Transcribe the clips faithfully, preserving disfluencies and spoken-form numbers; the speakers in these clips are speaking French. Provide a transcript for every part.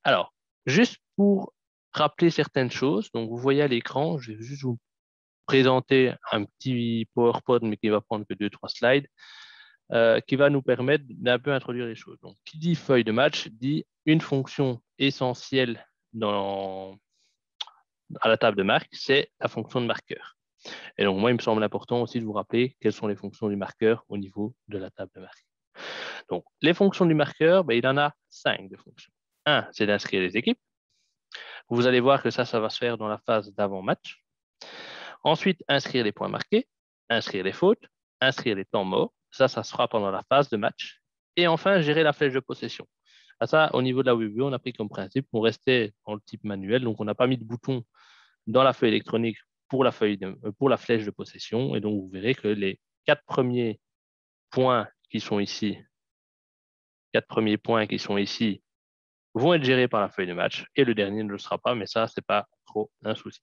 Alors, juste pour rappeler certaines choses, donc vous voyez à l'écran, je vais juste vous présenter un petit PowerPoint, mais qui va prendre que deux, trois slides, euh, qui va nous permettre d'un peu introduire les choses. Donc, qui dit feuille de match dit une fonction essentielle dans, à la table de marque, c'est la fonction de marqueur. Et donc, moi, il me semble important aussi de vous rappeler quelles sont les fonctions du marqueur au niveau de la table de marque. Donc, les fonctions du marqueur, ben, il en a cinq de fonctions. Un, c'est d'inscrire les équipes. Vous allez voir que ça, ça va se faire dans la phase d'avant-match. Ensuite, inscrire les points marqués, inscrire les fautes, inscrire les temps morts. Ça, ça se fera pendant la phase de match. Et enfin, gérer la flèche de possession. À ça, au niveau de la W B, on a pris comme principe qu'on restait dans le type manuel. Donc, on n'a pas mis de bouton dans la feuille électronique pour la, feuille de, pour la flèche de possession. Et donc, vous verrez que les quatre premiers points qui sont ici, quatre premiers points qui sont ici, vont être gérés par la feuille de match. Et le dernier ne le sera pas, mais ça, ce n'est pas trop un souci.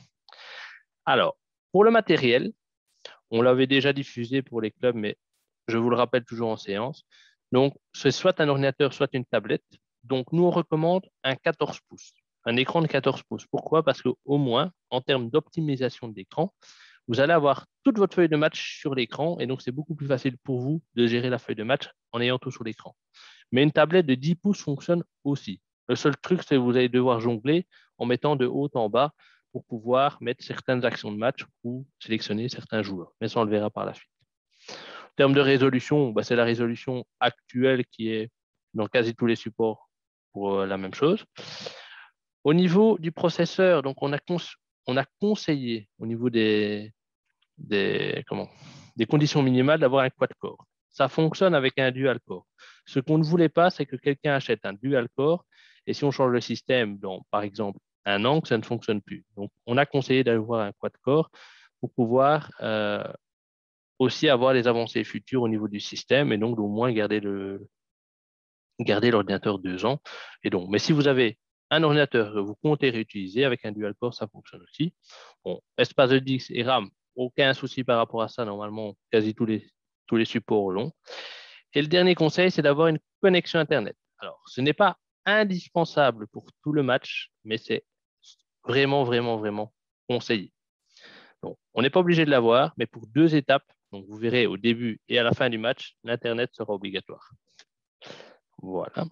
Alors, pour le matériel, on l'avait déjà diffusé pour les clubs, mais je vous le rappelle toujours en séance. Donc, c'est soit un ordinateur, soit une tablette. Donc, nous, on recommande un quatorze pouces, un écran de quatorze pouces. Pourquoi? Parce qu'au moins, en termes d'optimisation de l'écran, vous allez avoir toute votre feuille de match sur l'écran et donc c'est beaucoup plus facile pour vous de gérer la feuille de match en ayant tout sur l'écran. Mais une tablette de dix pouces fonctionne aussi. Le seul truc, c'est que vous allez devoir jongler en mettant de haut en bas pour pouvoir mettre certaines actions de match ou sélectionner certains joueurs. Mais ça, on le verra par la suite. En termes de résolution, bah, c'est la résolution actuelle qui est dans quasi tous les supports pour euh, la même chose. Au niveau du processeur, donc on a, on a conseillé au niveau des, des, comment, des conditions minimales d'avoir un quad-core. Ça fonctionne avec un dual-core. Ce qu'on ne voulait pas, c'est que quelqu'un achète un dual-core et si on change le système dans, par exemple, un an, ça ne fonctionne plus. Donc, on a conseillé d'avoir un quad-core pour pouvoir euh, aussi avoir les avancées futures au niveau du système et donc au moins garder le garder l'ordinateur deux ans. Et donc, mais si vous avez un ordinateur que vous comptez réutiliser avec un dual-core, ça fonctionne aussi. Bon, espace de disque et RAM, aucun souci par rapport à ça. Normalement, quasi tous les, tous les supports l'ont. Et le dernier conseil, c'est d'avoir une connexion Internet. Alors, ce n'est pas indispensable pour tout le match, mais c'est vraiment, vraiment, vraiment conseillé. Donc, on n'est pas obligé de l'avoir, mais pour deux étapes, donc vous verrez au début et à la fin du match, l'Internet sera obligatoire. Voilà.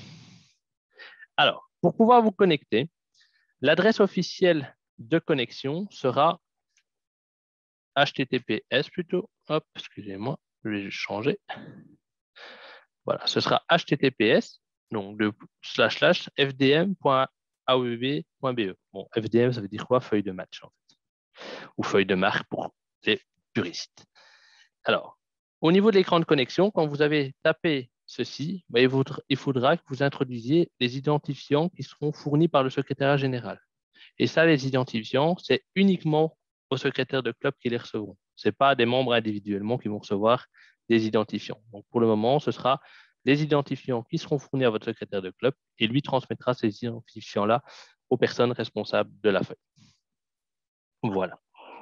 Alors, pour pouvoir vous connecter, l'adresse officielle de connexion sera H T T P S plutôt. Hop, excusez-moi, je vais juste changer. Voilà, ce sera H T T P S, donc de slash slash f d m point a o u b point b e. Bon, F D M, ça veut dire quoi? Feuille de match, en fait. Ou feuille de marque pour les puristes. Alors, au niveau de l'écran de connexion, quand vous avez tapé ceci, bah, il, faudra, il faudra que vous introduisiez les identifiants qui seront fournis par le secrétariat général. Et ça, les identifiants, c'est uniquement aux secrétaires de club qui les recevront. Ce n'est pas des membres individuellement qui vont recevoir des identifiants. Donc, pour le moment, ce sera les identifiants qui seront fournis à votre secrétaire de club et lui transmettra ces identifiants-là aux personnes responsables de la feuille. Voilà.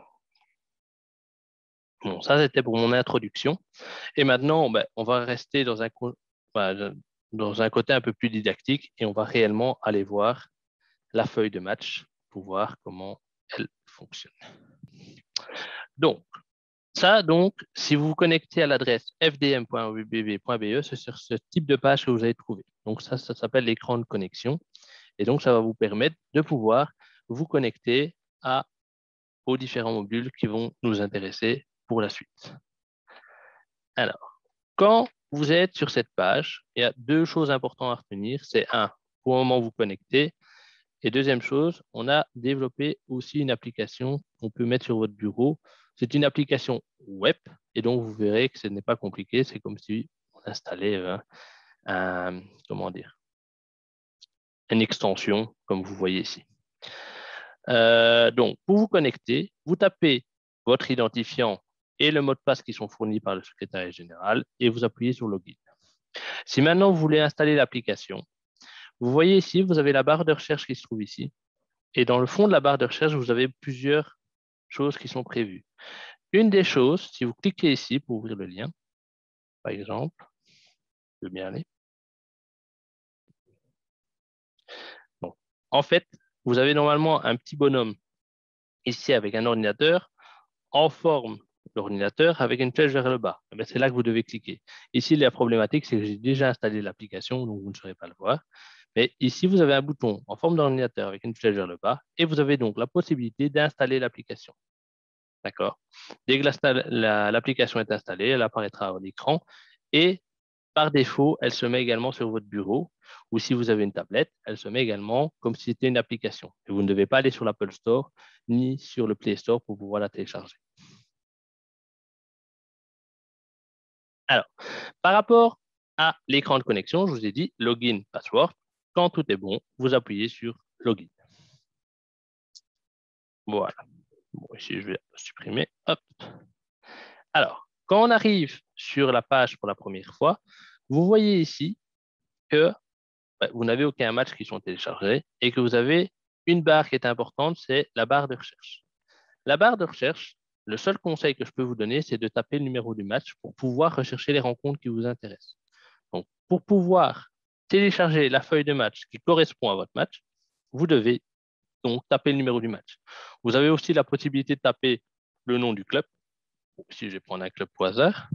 Bon, ça, c'était pour mon introduction. Et maintenant, ben, on va rester dans un, ben, dans un côté un peu plus didactique et on va réellement aller voir la feuille de match pour voir comment elle fonctionne. Donc, ça, donc, si vous vous connectez à l'adresse f d m point o u b point b e, c'est sur ce type de page que vous allez trouver. Donc, ça, ça s'appelle l'écran de connexion. Et donc, ça va vous permettre de pouvoir vous connecter à, aux différents modules qui vont nous intéresser pour la suite. Alors, quand vous êtes sur cette page, il y a deux choses importantes à retenir. C'est un, pour le moment, vous connectez. Et deuxième chose, on a développé aussi une application qu'on peut mettre sur votre bureau. C'est une application web et donc vous verrez que ce n'est pas compliqué. C'est comme si on installait un, un, comment dire, une extension comme vous voyez ici. Euh, donc, pour vous connecter, vous tapez votre identifiant et le mot de passe qui sont fournis par le secrétariat général et vous appuyez sur Login. Si maintenant vous voulez installer l'application, vous voyez ici, vous avez la barre de recherche qui se trouve ici. Et dans le fond de la barre de recherche, vous avez plusieurs choses qui sont prévues. Une des choses, si vous cliquez ici pour ouvrir le lien, par exemple, je veux bien aller. en fait, vous avez normalement un petit bonhomme ici avec un ordinateur en forme l'ordinateur avec une flèche vers le bas. C'est là que vous devez cliquer. Ici, la problématique, c'est que j'ai déjà installé l'application, donc vous ne saurez pas le voir. Mais ici, vous avez un bouton en forme d'ordinateur avec une flèche vers le bas et vous avez donc la possibilité d'installer l'application. D'accord? Dès que l'application est installée, elle apparaîtra à l'écran et par défaut, elle se met également sur votre bureau ou si vous avez une tablette, elle se met également comme si c'était une application. Et vous ne devez pas aller sur l'Apple Store ni sur le Play Store pour pouvoir la télécharger. Alors, par rapport à l'écran de connexion, je vous ai dit login, password. Quand tout est bon, vous appuyez sur login. Voilà. Bon, ici, je vais supprimer. Hop. Alors, quand on arrive sur la page pour la première fois, vous voyez ici que bah, vous n'avez aucun match qui sont téléchargés et que vous avez une barre qui est importante, c'est la barre de recherche. La barre de recherche, le seul conseil que je peux vous donner, c'est de taper le numéro du match pour pouvoir rechercher les rencontres qui vous intéressent. Donc, pour pouvoir télécharger la feuille de match qui correspond à votre match, vous devez donc taper le numéro du match. Vous avez aussi la possibilité de taper le nom du club. Si je vais prendre un club au hasard.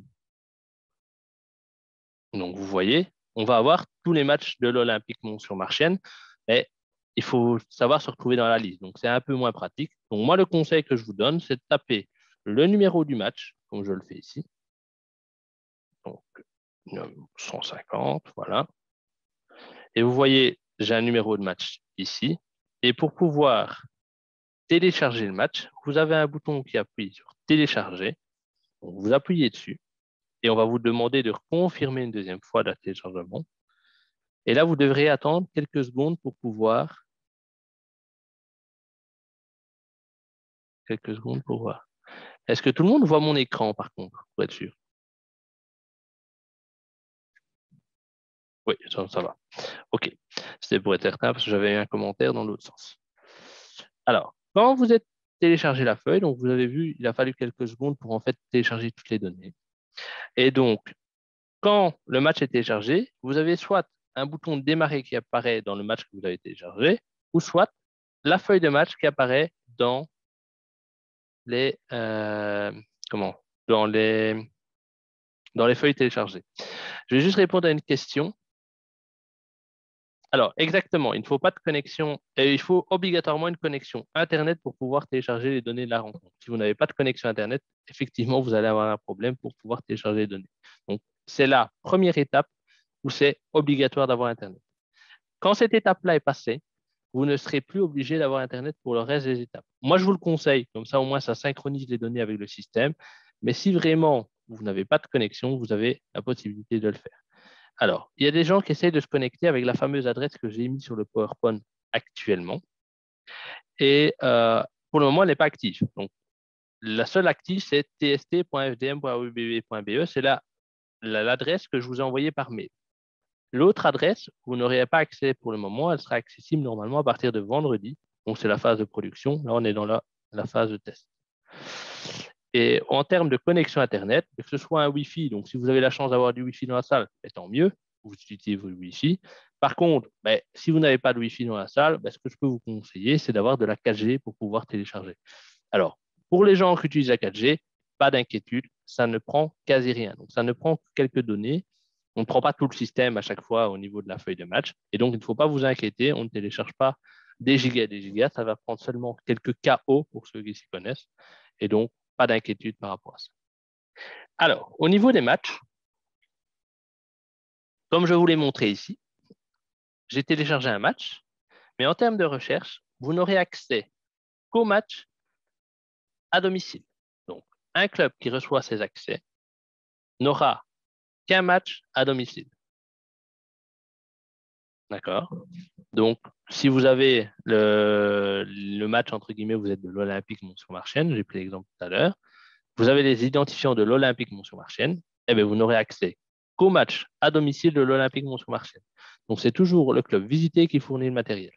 Donc, vous voyez, on va avoir tous les matchs de l'Olympique Mont-sur-Marchienne, mais il faut savoir se retrouver dans la liste. Donc, c'est un peu moins pratique. Donc, moi, le conseil que je vous donne, c'est de taper le numéro du match, comme je le fais ici. Donc, cent cinquante, voilà. Et vous voyez, j'ai un numéro de match ici. Et pour pouvoir télécharger le match, vous avez un bouton qui appuie sur télécharger. Donc, vous appuyez dessus et on va vous demander de confirmer une deuxième fois le téléchargement. Et là, vous devrez attendre quelques secondes pour pouvoir quelques secondes pour voir. Est-ce que tout le monde voit mon écran par contre, pour être sûr? Oui, ça, ça va. OK. C'était pour être certain parce que j'avais un commentaire dans l'autre sens. Alors, quand vous êtes téléchargé la feuille, donc vous avez vu, il a fallu quelques secondes pour en fait télécharger toutes les données. Et donc, quand le match est téléchargé, vous avez soit un bouton de démarrer qui apparaît dans le match que vous avez téléchargé, ou soit la feuille de match qui apparaît dans les euh, comment dans les dans les feuilles téléchargées. Je vais juste répondre à une question. Alors, exactement, il ne faut pas de connexion, et il faut obligatoirement une connexion Internet pour pouvoir télécharger les données de la rencontre. Si vous n'avez pas de connexion Internet, effectivement, vous allez avoir un problème pour pouvoir télécharger les données. Donc, c'est la première étape où c'est obligatoire d'avoir Internet. Quand cette étape-là est passée, vous ne serez plus obligé d'avoir Internet pour le reste des étapes. Moi, je vous le conseille, comme ça au moins ça synchronise les données avec le système. Mais si vraiment vous n'avez pas de connexion, vous avez la possibilité de le faire. Alors, il y a des gens qui essayent de se connecter avec la fameuse adresse que j'ai mise sur le PowerPoint actuellement. Et euh, pour le moment, elle n'est pas active. Donc, la seule active, c'est t s t point f d m point u b b point b e. C'est l'adresse que je vous ai envoyée par mail. L'autre adresse, vous n'aurez pas accès pour le moment. Elle sera accessible normalement à partir de vendredi. Donc, c'est la phase de production. Là, on est dans la, la phase de test. Et en termes de connexion Internet, que ce soit un Wi-Fi, donc si vous avez la chance d'avoir du Wi-Fi dans la salle, tant mieux, vous utilisez vos Wi-Fi. Par contre, ben, si vous n'avez pas de Wi-Fi dans la salle, ben, ce que je peux vous conseiller, c'est d'avoir de la quatre G pour pouvoir télécharger. Alors, pour les gens qui utilisent la quatre G, pas d'inquiétude, ça ne prend quasi rien. Donc, ça ne prend que quelques données. On ne prend pas tout le système à chaque fois au niveau de la feuille de match. Et donc, il ne faut pas vous inquiéter, on ne télécharge pas des gigas et des gigas. Ça va prendre seulement quelques K O pour ceux qui s'y connaissent. Et donc, pas d'inquiétude par rapport à ça. Alors, au niveau des matchs, comme je vous l'ai montré ici, j'ai téléchargé un match, mais en termes de recherche, vous n'aurez accès qu'au match à domicile. Donc, un club qui reçoit ses accès n'aura qu'un match à domicile. D'accord? Donc, si vous avez le, le match, entre guillemets, vous êtes de l'Olympique Mont-sur-Marchienne, j'ai pris l'exemple tout à l'heure, vous avez les identifiants de l'Olympique Mont-sur-Marchienne, eh bien, vous n'aurez accès qu'au match à domicile de l'Olympique Mont-sur-Marchienne. Donc, c'est toujours le club visité qui fournit le matériel.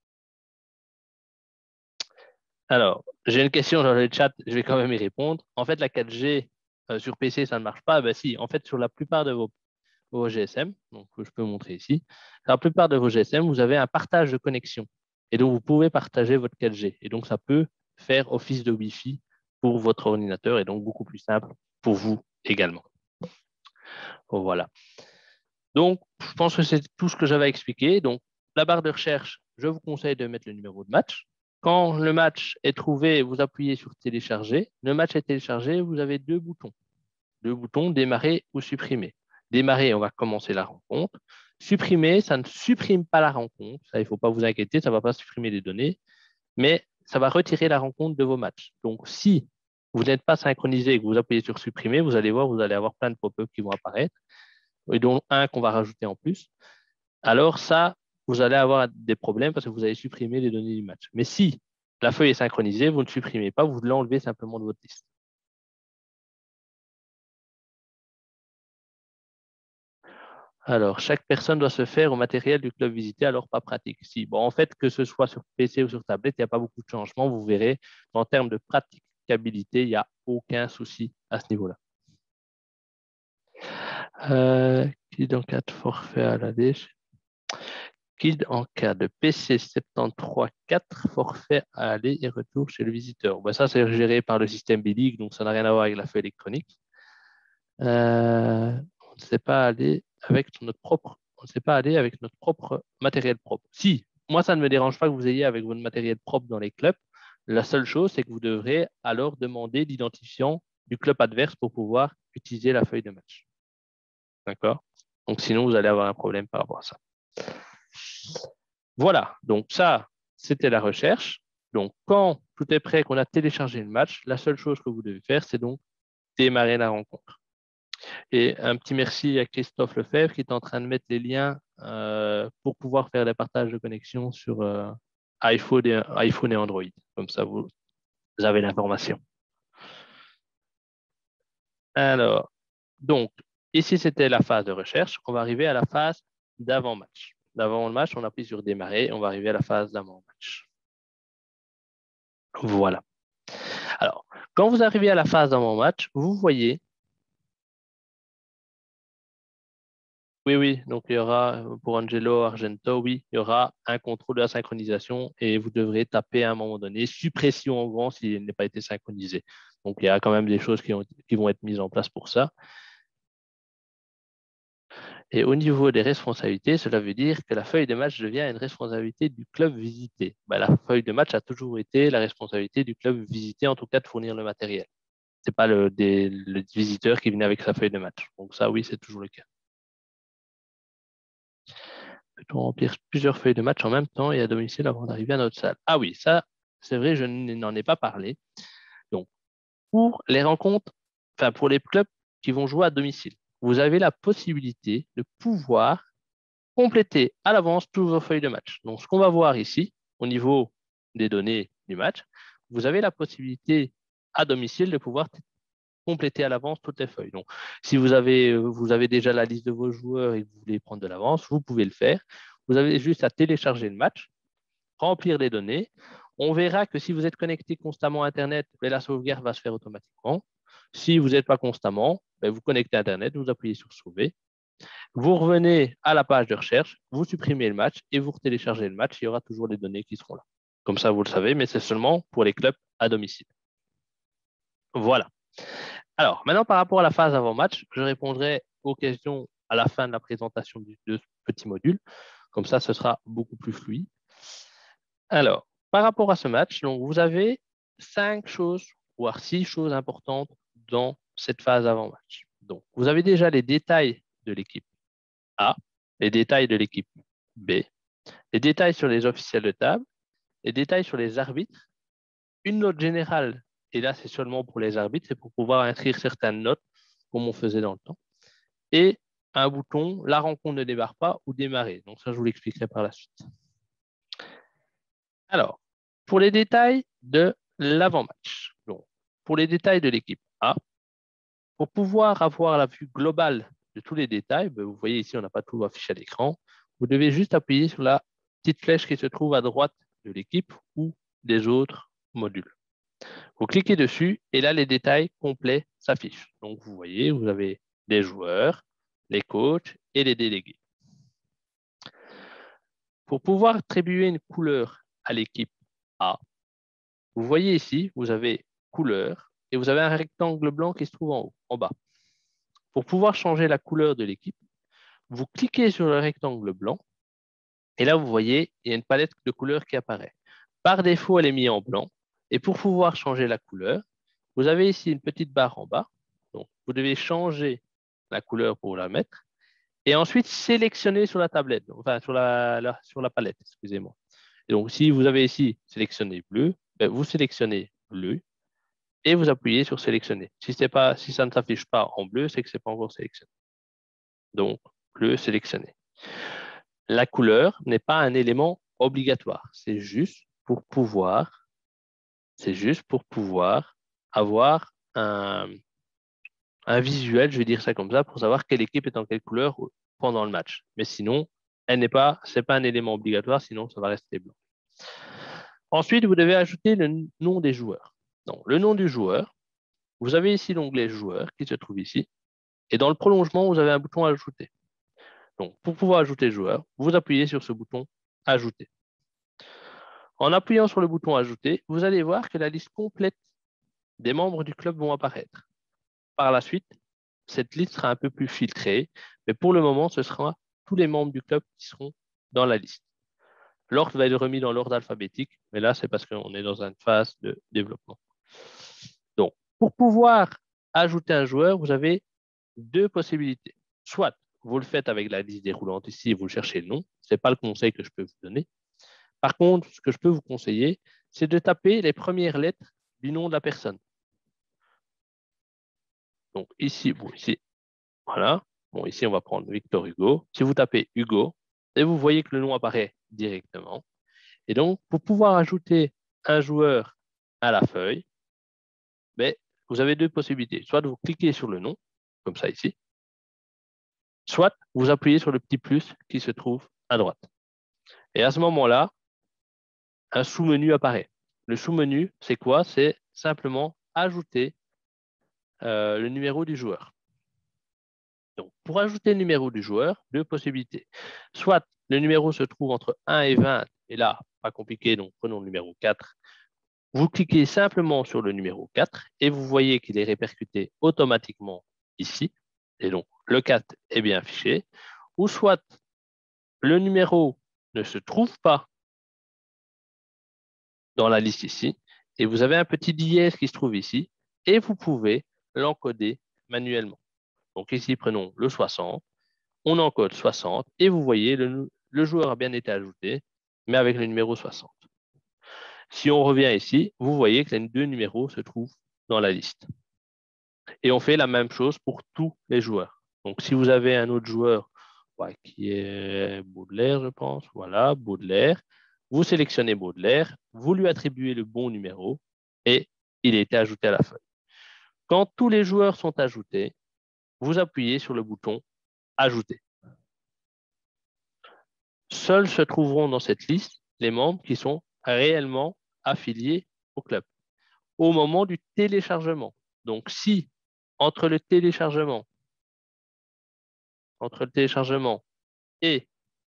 Alors, j'ai une question dans le chat, je vais quand même y répondre. En fait, la quatre G euh, sur P C, ça ne marche pas. Ben si, en fait, sur la plupart de vos, vos G S M, donc je peux montrer ici, sur la plupart de vos G S M, vous avez un partage de connexion. Et donc, vous pouvez partager votre quatre G. Et donc, ça peut faire office de Wi-Fi pour votre ordinateur et donc beaucoup plus simple pour vous également. Voilà. Donc, je pense que c'est tout ce que j'avais à expliquer. Donc, la barre de recherche, je vous conseille de mettre le numéro de match. Quand le match est trouvé, vous appuyez sur télécharger. Le match est téléchargé, vous avez deux boutons. Deux boutons, démarrer ou supprimer. Démarrer, on va commencer la rencontre. Supprimer, ça ne supprime pas la rencontre. Ça, il ne faut pas vous inquiéter, ça ne va pas supprimer les données, mais ça va retirer la rencontre de vos matchs. Donc, si vous n'êtes pas synchronisé et que vous appuyez sur supprimer, vous allez voir, vous allez avoir plein de pop-up qui vont apparaître, et dont un qu'on va rajouter en plus. Alors ça, vous allez avoir des problèmes parce que vous allez supprimer les données du match. Mais si la feuille est synchronisée, vous ne supprimez pas, vous l'enlevez simplement de votre liste. Alors, chaque personne doit se faire au matériel du club visité, alors pas pratique. Si, bon, en fait, que ce soit sur P C ou sur tablette, il n'y a pas beaucoup de changements. Vous verrez, en termes de praticabilité, il n'y a aucun souci à ce niveau-là. Euh, qui en cas de forfait à la D Guide en cas de P C soixante-treize quatre, forfait à aller et retour chez le visiteur. Ben, ça, c'est géré par le système Billig, donc ça n'a rien à voir avec la feuille électronique. Euh, on ne sait pas aller avec notre propre, on ne sait pas aller avec notre propre matériel propre. Si, moi, ça ne me dérange pas que vous ayez avec votre matériel propre dans les clubs. La seule chose, c'est que vous devrez alors demander l'identifiant du club adverse pour pouvoir utiliser la feuille de match. D'accord? Donc, sinon, vous allez avoir un problème par rapport à ça. Voilà, donc ça, c'était la recherche. Donc, quand tout est prêt, qu'on a téléchargé le match, la seule chose que vous devez faire, c'est donc démarrer la rencontre. Et un petit merci à Christophe Lefebvre qui est en train de mettre les liens euh, pour pouvoir faire les partages de connexion sur euh, iPhone, et, iPhone et Android. Comme ça, vous, vous avez l'information. Alors, donc, ici, c'était la phase de recherche. On va arriver à la phase d'avant-match. D'avant le match, on appuie sur démarrer. On va arriver à la phase d'avant-match. Voilà. Alors, quand vous arrivez à la phase d'avant-match, vous voyez. Oui, oui, donc il y aura pour Angelo Argento, oui, il y aura un contrôle de la synchronisation et vous devrez taper à un moment donné suppression en grand s'il n'a pas été synchronisé. Donc il y a quand même des choses qui, ont, qui vont être mises en place pour ça. Et au niveau des responsabilités, cela veut dire que la feuille de match devient une responsabilité du club visité. Ben, la feuille de match a toujours été la responsabilité du club visité, en tout cas de fournir le matériel. Ce n'est pas le, des, le visiteur qui venait avec sa feuille de match. Donc ça, oui, c'est toujours le cas. Peut-on remplir plusieurs feuilles de match en même temps et à domicile avant d'arriver à notre salle? Ah oui, ça, c'est vrai, je n'en ai pas parlé. Donc, pour les rencontres, enfin pour les clubs qui vont jouer à domicile, vous avez la possibilité de pouvoir compléter à l'avance toutes vos feuilles de match. Donc, ce qu'on va voir ici, au niveau des données du match, vous avez la possibilité à domicile de pouvoir compléter à l'avance toutes les feuilles. Donc, si vous avez, vous avez déjà la liste de vos joueurs et que vous voulez prendre de l'avance, vous pouvez le faire. Vous avez juste à télécharger le match, remplir les données. On verra que si vous êtes connecté constamment à Internet, la sauvegarde va se faire automatiquement. Si vous n'êtes pas constamment, vous connectez à Internet, vous appuyez sur sauver. Vous revenez à la page de recherche, vous supprimez le match et vous téléchargez le match. Il y aura toujours les données qui seront là. Comme ça, vous le savez, mais c'est seulement pour les clubs à domicile. Voilà. Alors, maintenant, par rapport à la phase avant-match, je répondrai aux questions à la fin de la présentation de ce petit module. Comme ça, ce sera beaucoup plus fluide. Alors, par rapport à ce match, donc, vous avez cinq choses, voire six choses importantes dans cette phase avant-match. Donc, vous avez déjà les détails de l'équipe A, les détails de l'équipe B, les détails sur les officiels de table, les détails sur les arbitres, une note générale, et là, c'est seulement pour les arbitres, c'est pour pouvoir inscrire certaines notes, comme on faisait dans le temps, et un bouton, la rencontre ne démarre pas ou démarrer. Donc ça, je vous l'expliquerai par la suite. Alors, pour les détails de l'avant-match, donc pour les détails de l'équipe A, pour pouvoir avoir la vue globale de tous les détails, ben vous voyez ici, on n'a pas tout affiché à l'écran, vous devez juste appuyer sur la petite flèche qui se trouve à droite de l'équipe ou des autres modules. Vous cliquez dessus et là, les détails complets s'affichent. Donc, vous voyez, vous avez les joueurs, les coachs et les délégués. Pour pouvoir attribuer une couleur à l'équipe A. Vous voyez ici, vous avez couleur et vous avez un rectangle blanc qui se trouve en haut, en bas. Pour pouvoir changer la couleur de l'équipe, vous cliquez sur le rectangle blanc et là, vous voyez, il y a une palette de couleurs qui apparaît. Par défaut, elle est mise en blanc et pour pouvoir changer la couleur, vous avez ici une petite barre en bas. Donc, vous devez changer la couleur pour la mettre et ensuite sélectionner sur la tablette, enfin sur la, la, sur la palette, excusez-moi. Et donc, si vous avez ici sélectionné bleu, ben, vous sélectionnez bleu et vous appuyez sur sélectionner. Si, c'est pas, si ça ne s'affiche pas en bleu, c'est que ce n'est pas encore sélectionné. Donc, bleu sélectionné. La couleur n'est pas un élément obligatoire. C'est juste pour pouvoir, c'est juste pour pouvoir avoir un, un visuel, je vais dire ça comme ça, pour savoir quelle équipe est en quelle couleur pendant le match. Mais sinon, elle n'est pas, c'est pas un élément obligatoire, sinon ça va rester blanc. Ensuite, vous devez ajouter le nom des joueurs. Donc, le nom du joueur, vous avez ici l'onglet joueur qui se trouve ici. Et dans le prolongement, vous avez un bouton ajouter. Donc, pour pouvoir ajouter joueur, vous appuyez sur ce bouton ajouter. En appuyant sur le bouton ajouter, vous allez voir que la liste complète des membres du club vont apparaître. Par la suite, cette liste sera un peu plus filtrée, mais pour le moment, ce sera tous les membres du club qui seront dans la liste. L'ordre va être remis dans l'ordre alphabétique, mais là, c'est parce qu'on est dans une phase de développement. Donc, pour pouvoir ajouter un joueur, vous avez deux possibilités. Soit vous le faites avec la liste déroulante ici, vous cherchez le nom. Ce n'est pas le conseil que je peux vous donner. Par contre, ce que je peux vous conseiller, c'est de taper les premières lettres du nom de la personne. Donc ici, bon, ici, voilà. Bon, ici, on va prendre Victor Hugo. Si vous tapez Hugo, et vous voyez que le nom apparaît directement. Et donc, pour pouvoir ajouter un joueur à la feuille, ben, vous avez deux possibilités. Soit vous cliquez sur le nom, comme ça ici, soit vous appuyez sur le petit plus qui se trouve à droite. Et à ce moment-là, un sous-menu apparaît. Le sous-menu, c'est quoi? C'est simplement ajouter euh, le numéro du joueur. Donc, pour ajouter le numéro du joueur, deux possibilités. Soit le numéro se trouve entre un et vingt, et là, pas compliqué, donc prenons le numéro quatre. Vous cliquez simplement sur le numéro quatre et vous voyez qu'il est répercuté automatiquement ici. Et donc, le quatre est bien affiché. Ou soit le numéro ne se trouve pas dans la liste ici, et vous avez un petit dièse qui se trouve ici, et vous pouvez l'encoder manuellement. Donc ici, prenons le soixante, on encode soixante, et vous voyez, le, le joueur a bien été ajouté, mais avec le numéro soixante. Si on revient ici, vous voyez que les deux numéros se trouvent dans la liste. Et on fait la même chose pour tous les joueurs. Donc si vous avez un autre joueur ouais, qui est Baudelaire, je pense, voilà, Baudelaire, vous sélectionnez Baudelaire, vous lui attribuez le bon numéro et il a été ajouté à la feuille. Quand tous les joueurs sont ajoutés, vous appuyez sur le bouton Ajouter. Seuls se trouveront dans cette liste les membres qui sont réellement affiliés au club au moment du téléchargement. Donc si entre le téléchargement, entre le téléchargement et,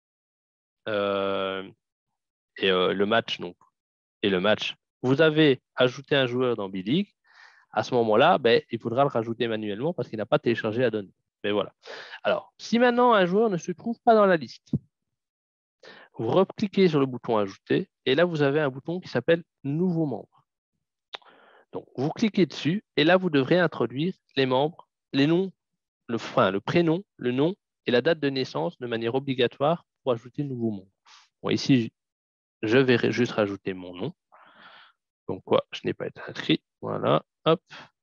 euh, et euh, le match, donc, et le match, vous avez ajouté un joueur dans B-League, à ce moment-là, ben, il faudra le rajouter manuellement parce qu'il n'a pas téléchargé la donnée. Mais voilà. Alors, si maintenant un joueur ne se trouve pas dans la liste, vous recliquez sur le bouton Ajouter et là, vous avez un bouton qui s'appelle Nouveau membre. Donc, vous cliquez dessus et là, vous devrez introduire les membres, les noms, le, enfin, le prénom, le nom et la date de naissance de manière obligatoire pour ajouter le nouveau membre. Bon, ici, je vais juste rajouter mon nom. Donc, quoi, je n'ai pas été inscrit. Voilà, hop.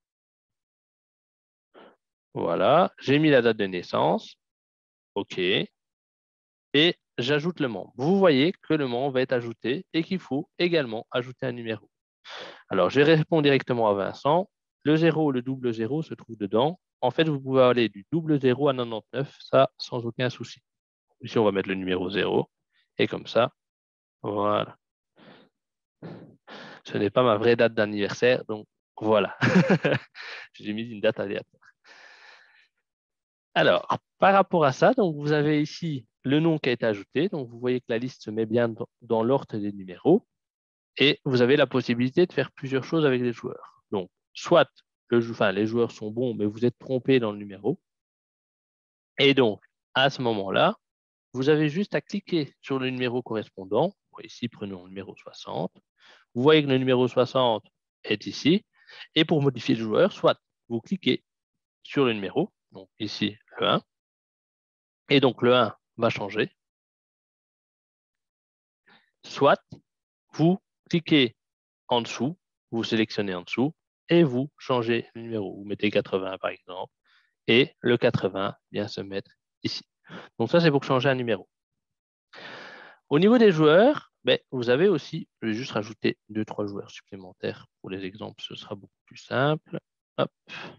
Voilà, j'ai mis la date de naissance. OK. Et j'ajoute le membre. Vous voyez que le membre va être ajouté et qu'il faut également ajouter un numéro. Alors, je réponds directement à Vincent. Le zéro ou le double zéro se trouve dedans. En fait, vous pouvez aller du double zéro à quatre-vingt-dix-neuf, ça sans aucun souci. Ici, on va mettre le numéro zéro. Et comme ça, voilà. Ce n'est pas ma vraie date d'anniversaire, donc voilà. J'ai mis une date aléatoire. Alors, par rapport à ça, donc vous avez ici le nom qui a été ajouté. Donc, vous voyez que la liste se met bien dans, dans l'ordre des numéros. Et vous avez la possibilité de faire plusieurs choses avec les joueurs. Donc, soit le, enfin, les joueurs sont bons, mais vous êtes trompé dans le numéro. Et donc, à ce moment-là, vous avez juste à cliquer sur le numéro correspondant. Bon, ici, prenons le numéro soixante. Vous voyez que le numéro soixante est ici. Et pour modifier le joueur, soit vous cliquez sur le numéro, donc ici le un, et donc le un va changer. Soit vous cliquez en dessous, vous sélectionnez en dessous, et vous changez le numéro. Vous mettez quatre-vingts par exemple, et le quatre-vingts vient se mettre ici. Donc ça, c'est pour changer un numéro. Au niveau des joueurs, ben, vous avez aussi, je vais juste rajouter deux, trois joueurs supplémentaires pour les exemples, ce sera beaucoup plus simple. Hop.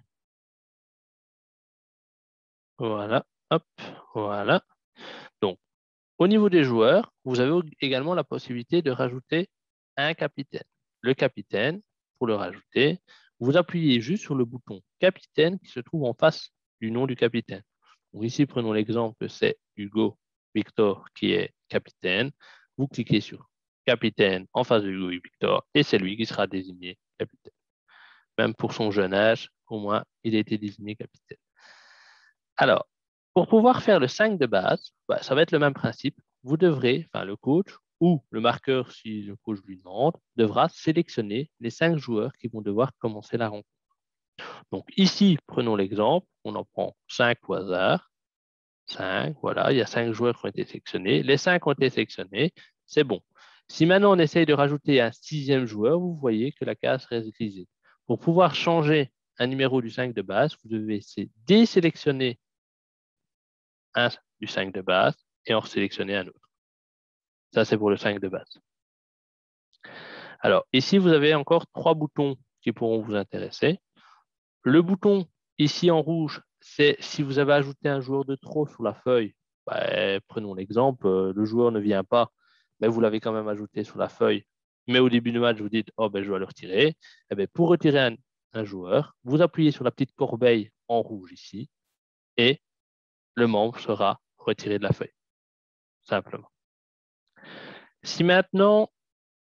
Voilà, hop, voilà. Donc, au niveau des joueurs, vous avez également la possibilité de rajouter un capitaine. Le capitaine, pour le rajouter, vous appuyez juste sur le bouton capitaine qui se trouve en face du nom du capitaine. Donc ici, prenons l'exemple, c'est Hugo Victor qui est capitaine. Vous cliquez sur capitaine en face de Hugo Victor et c'est lui qui sera désigné capitaine. Même pour son jeune âge, au moins, il a été désigné capitaine. Alors, pour pouvoir faire le cinq de base, bah, ça va être le même principe. Vous devrez, enfin le coach ou le marqueur, si le coach lui demande, devra sélectionner les cinq joueurs qui vont devoir commencer la rencontre. Donc ici, prenons l'exemple, on en prend cinq au hasard. cinq, voilà, il y a cinq joueurs qui ont été sélectionnés. Les cinq ont été sélectionnés, c'est bon. Si maintenant on essaye de rajouter un sixième joueur, vous voyez que la case reste grisée. Pour pouvoir changer un numéro du cinq de base, vous devez désélectionner un du cinq de base et en sélectionner un autre. Ça, c'est pour le cinq de base. Alors, ici, vous avez encore trois boutons qui pourront vous intéresser. Le bouton ici en rouge, c'est si vous avez ajouté un joueur de trop sur la feuille. Bah, prenons l'exemple, le joueur ne vient pas, mais vous l'avez quand même ajouté sur la feuille. Mais au début du match, vous dites, oh, ben, je dois le retirer. Et bien, pour retirer un, un joueur, vous appuyez sur la petite corbeille en rouge ici et le membre sera retiré de la feuille, simplement. Si maintenant,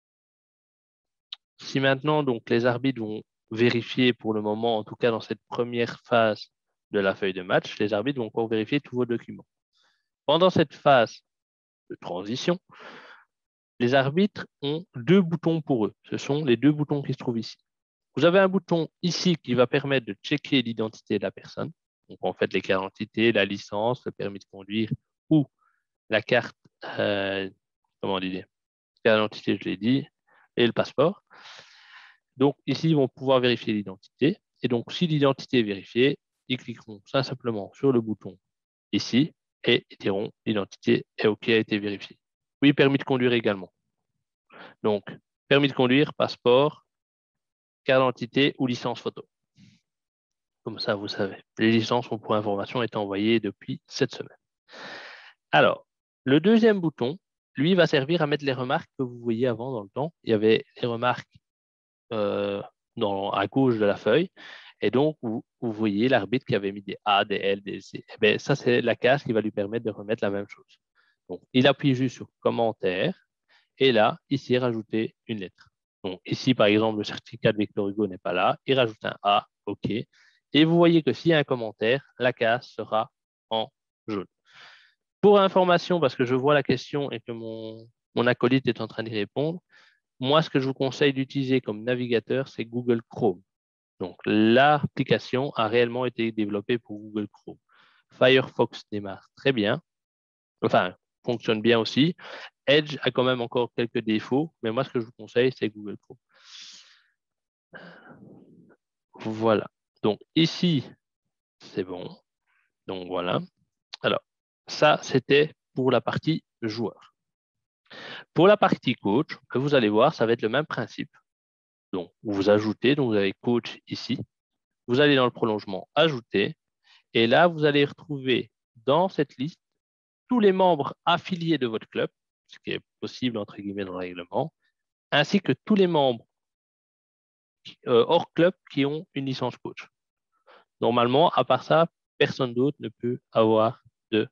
si maintenant donc, les arbitres vont vérifier pour le moment, en tout cas dans cette première phase de la feuille de match, les arbitres vont encore vérifier tous vos documents. Pendant cette phase de transition, les arbitres ont deux boutons pour eux. Ce sont les deux boutons qui se trouvent ici. Vous avez un bouton ici qui va permettre de checker l'identité de la personne. Donc en fait, les cartes d'identité, la licence, le permis de conduire ou la carte, euh, comment on dit, carte d'identité, je l'ai dit, et le passeport. Donc ici, ils vont pouvoir vérifier l'identité. Et donc, si l'identité est vérifiée, ils cliqueront ça simplement sur le bouton ici et ils diront l'identité est OK, a été vérifiée. Oui, permis de conduire également. Donc, permis de conduire, passeport, carte d'identité ou licence photo. Comme ça, vous savez. Les licences ont pour information été envoyées depuis cette semaine. Alors, le deuxième bouton, lui, va servir à mettre les remarques que vous voyez avant dans le temps. Il y avait les remarques euh, dans, à gauche de la feuille. Et donc, vous, vous voyez l'arbitre qui avait mis des A, des L, des C. Eh bien, ça, c'est la case qui va lui permettre de remettre la même chose. Donc, il appuie juste sur commentaire. Et là, ici, rajouter une lettre. Donc, ici, par exemple, le certificat de Victor Hugo n'est pas là. Il rajoute un A, OK. Et vous voyez que s'il y a un commentaire, la case sera en jaune. Pour information, parce que je vois la question et que mon, mon acolyte est en train d'y répondre, moi, ce que je vous conseille d'utiliser comme navigateur, c'est Google Chrome. Donc, l'application a réellement été développée pour Google Chrome. Firefox démarre très bien. Enfin, fonctionne bien aussi. Edge a quand même encore quelques défauts, mais moi, ce que je vous conseille, c'est Google Chrome. Voilà. Donc, ici, c'est bon. Donc, voilà. Alors, ça, c'était pour la partie joueur. Pour la partie coach, que vous allez voir, ça va être le même principe. Donc, vous ajoutez, donc vous avez coach ici. Vous allez dans le prolongement ajouter. Et là, vous allez retrouver dans cette liste tous les membres affiliés de votre club, ce qui est possible entre guillemets dans le règlement, ainsi que tous les membres euh, hors club qui ont une licence coach. Normalement, à part ça, personne d'autre ne peut avoir de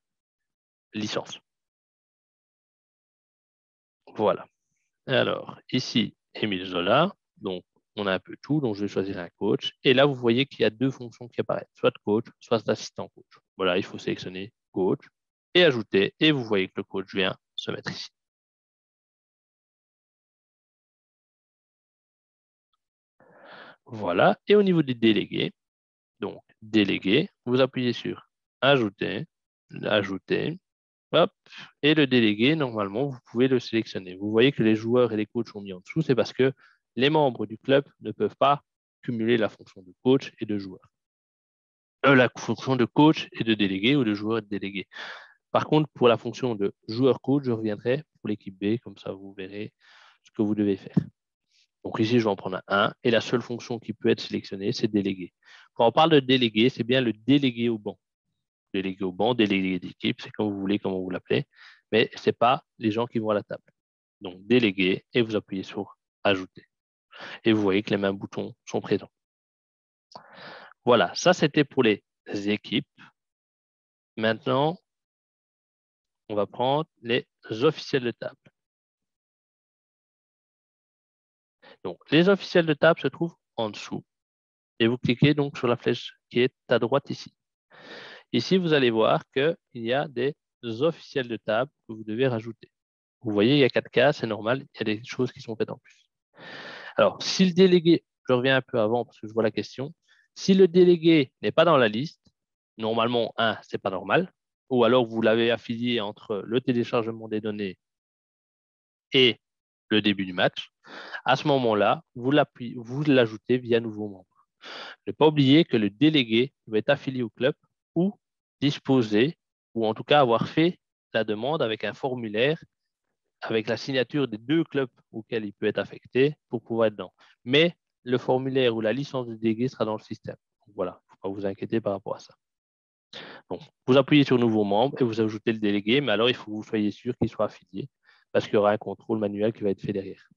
licence. Voilà. Alors, ici, Émile Zola. Donc, on a un peu tout. Donc, je vais choisir un coach. Et là, vous voyez qu'il y a deux fonctions qui apparaissent, soit coach, soit assistant coach. Voilà, il faut sélectionner coach et ajouter. Et vous voyez que le coach vient se mettre ici. Voilà. Et au niveau des délégués, donc délégué, vous appuyez sur ajouter, ajouter, hop, et le délégué, normalement, vous pouvez le sélectionner. Vous voyez que les joueurs et les coachs sont mis en dessous, c'est parce que les membres du club ne peuvent pas cumuler la fonction de coach et de joueur. Euh, la fonction de coach et de délégué ou de joueur et de délégué. Par contre, pour la fonction de joueur-coach, je reviendrai pour l'équipe B, comme ça vous verrez ce que vous devez faire. Donc ici, je vais en prendre un. Et la seule fonction qui peut être sélectionnée, c'est délégué. Quand on parle de délégué, c'est bien le délégué au banc. Délégué au banc, délégué d'équipe, c'est comme vous voulez, comment vous l'appelez. Mais ce n'est pas les gens qui vont à la table. Donc délégué, et vous appuyez sur ajouter. Et vous voyez que les mêmes boutons sont présents. Voilà, ça c'était pour les équipes. Maintenant, on va prendre les officiels de table. Donc, les officiels de table se trouvent en dessous. Et vous cliquez donc sur la flèche qui est à droite ici. Ici, vous allez voir qu'il y a des officiels de table que vous devez rajouter. Vous voyez, il y a quatre cas, c'est normal, il y a des choses qui sont faites en plus. Alors, si le délégué, je reviens un peu avant parce que je vois la question, si le délégué n'est pas dans la liste, normalement, un, c'est pas normal, ou alors vous l'avez affilié entre le téléchargement des données et le début du match, à ce moment-là, vous l'ajoutez via nouveau membre. Ne pas oublier que le délégué doit être affilié au club ou disposer, ou en tout cas avoir fait la demande avec un formulaire avec la signature des deux clubs auxquels il peut être affecté pour pouvoir être dedans. Mais le formulaire ou la licence de délégué sera dans le système. Donc voilà, il ne faut pas vous inquiéter par rapport à ça. Donc, vous appuyez sur nouveau membre et vous ajoutez le délégué, mais alors il faut que vous soyez sûr qu'il soit affilié parce qu'il y aura un contrôle manuel qui va être fait derrière.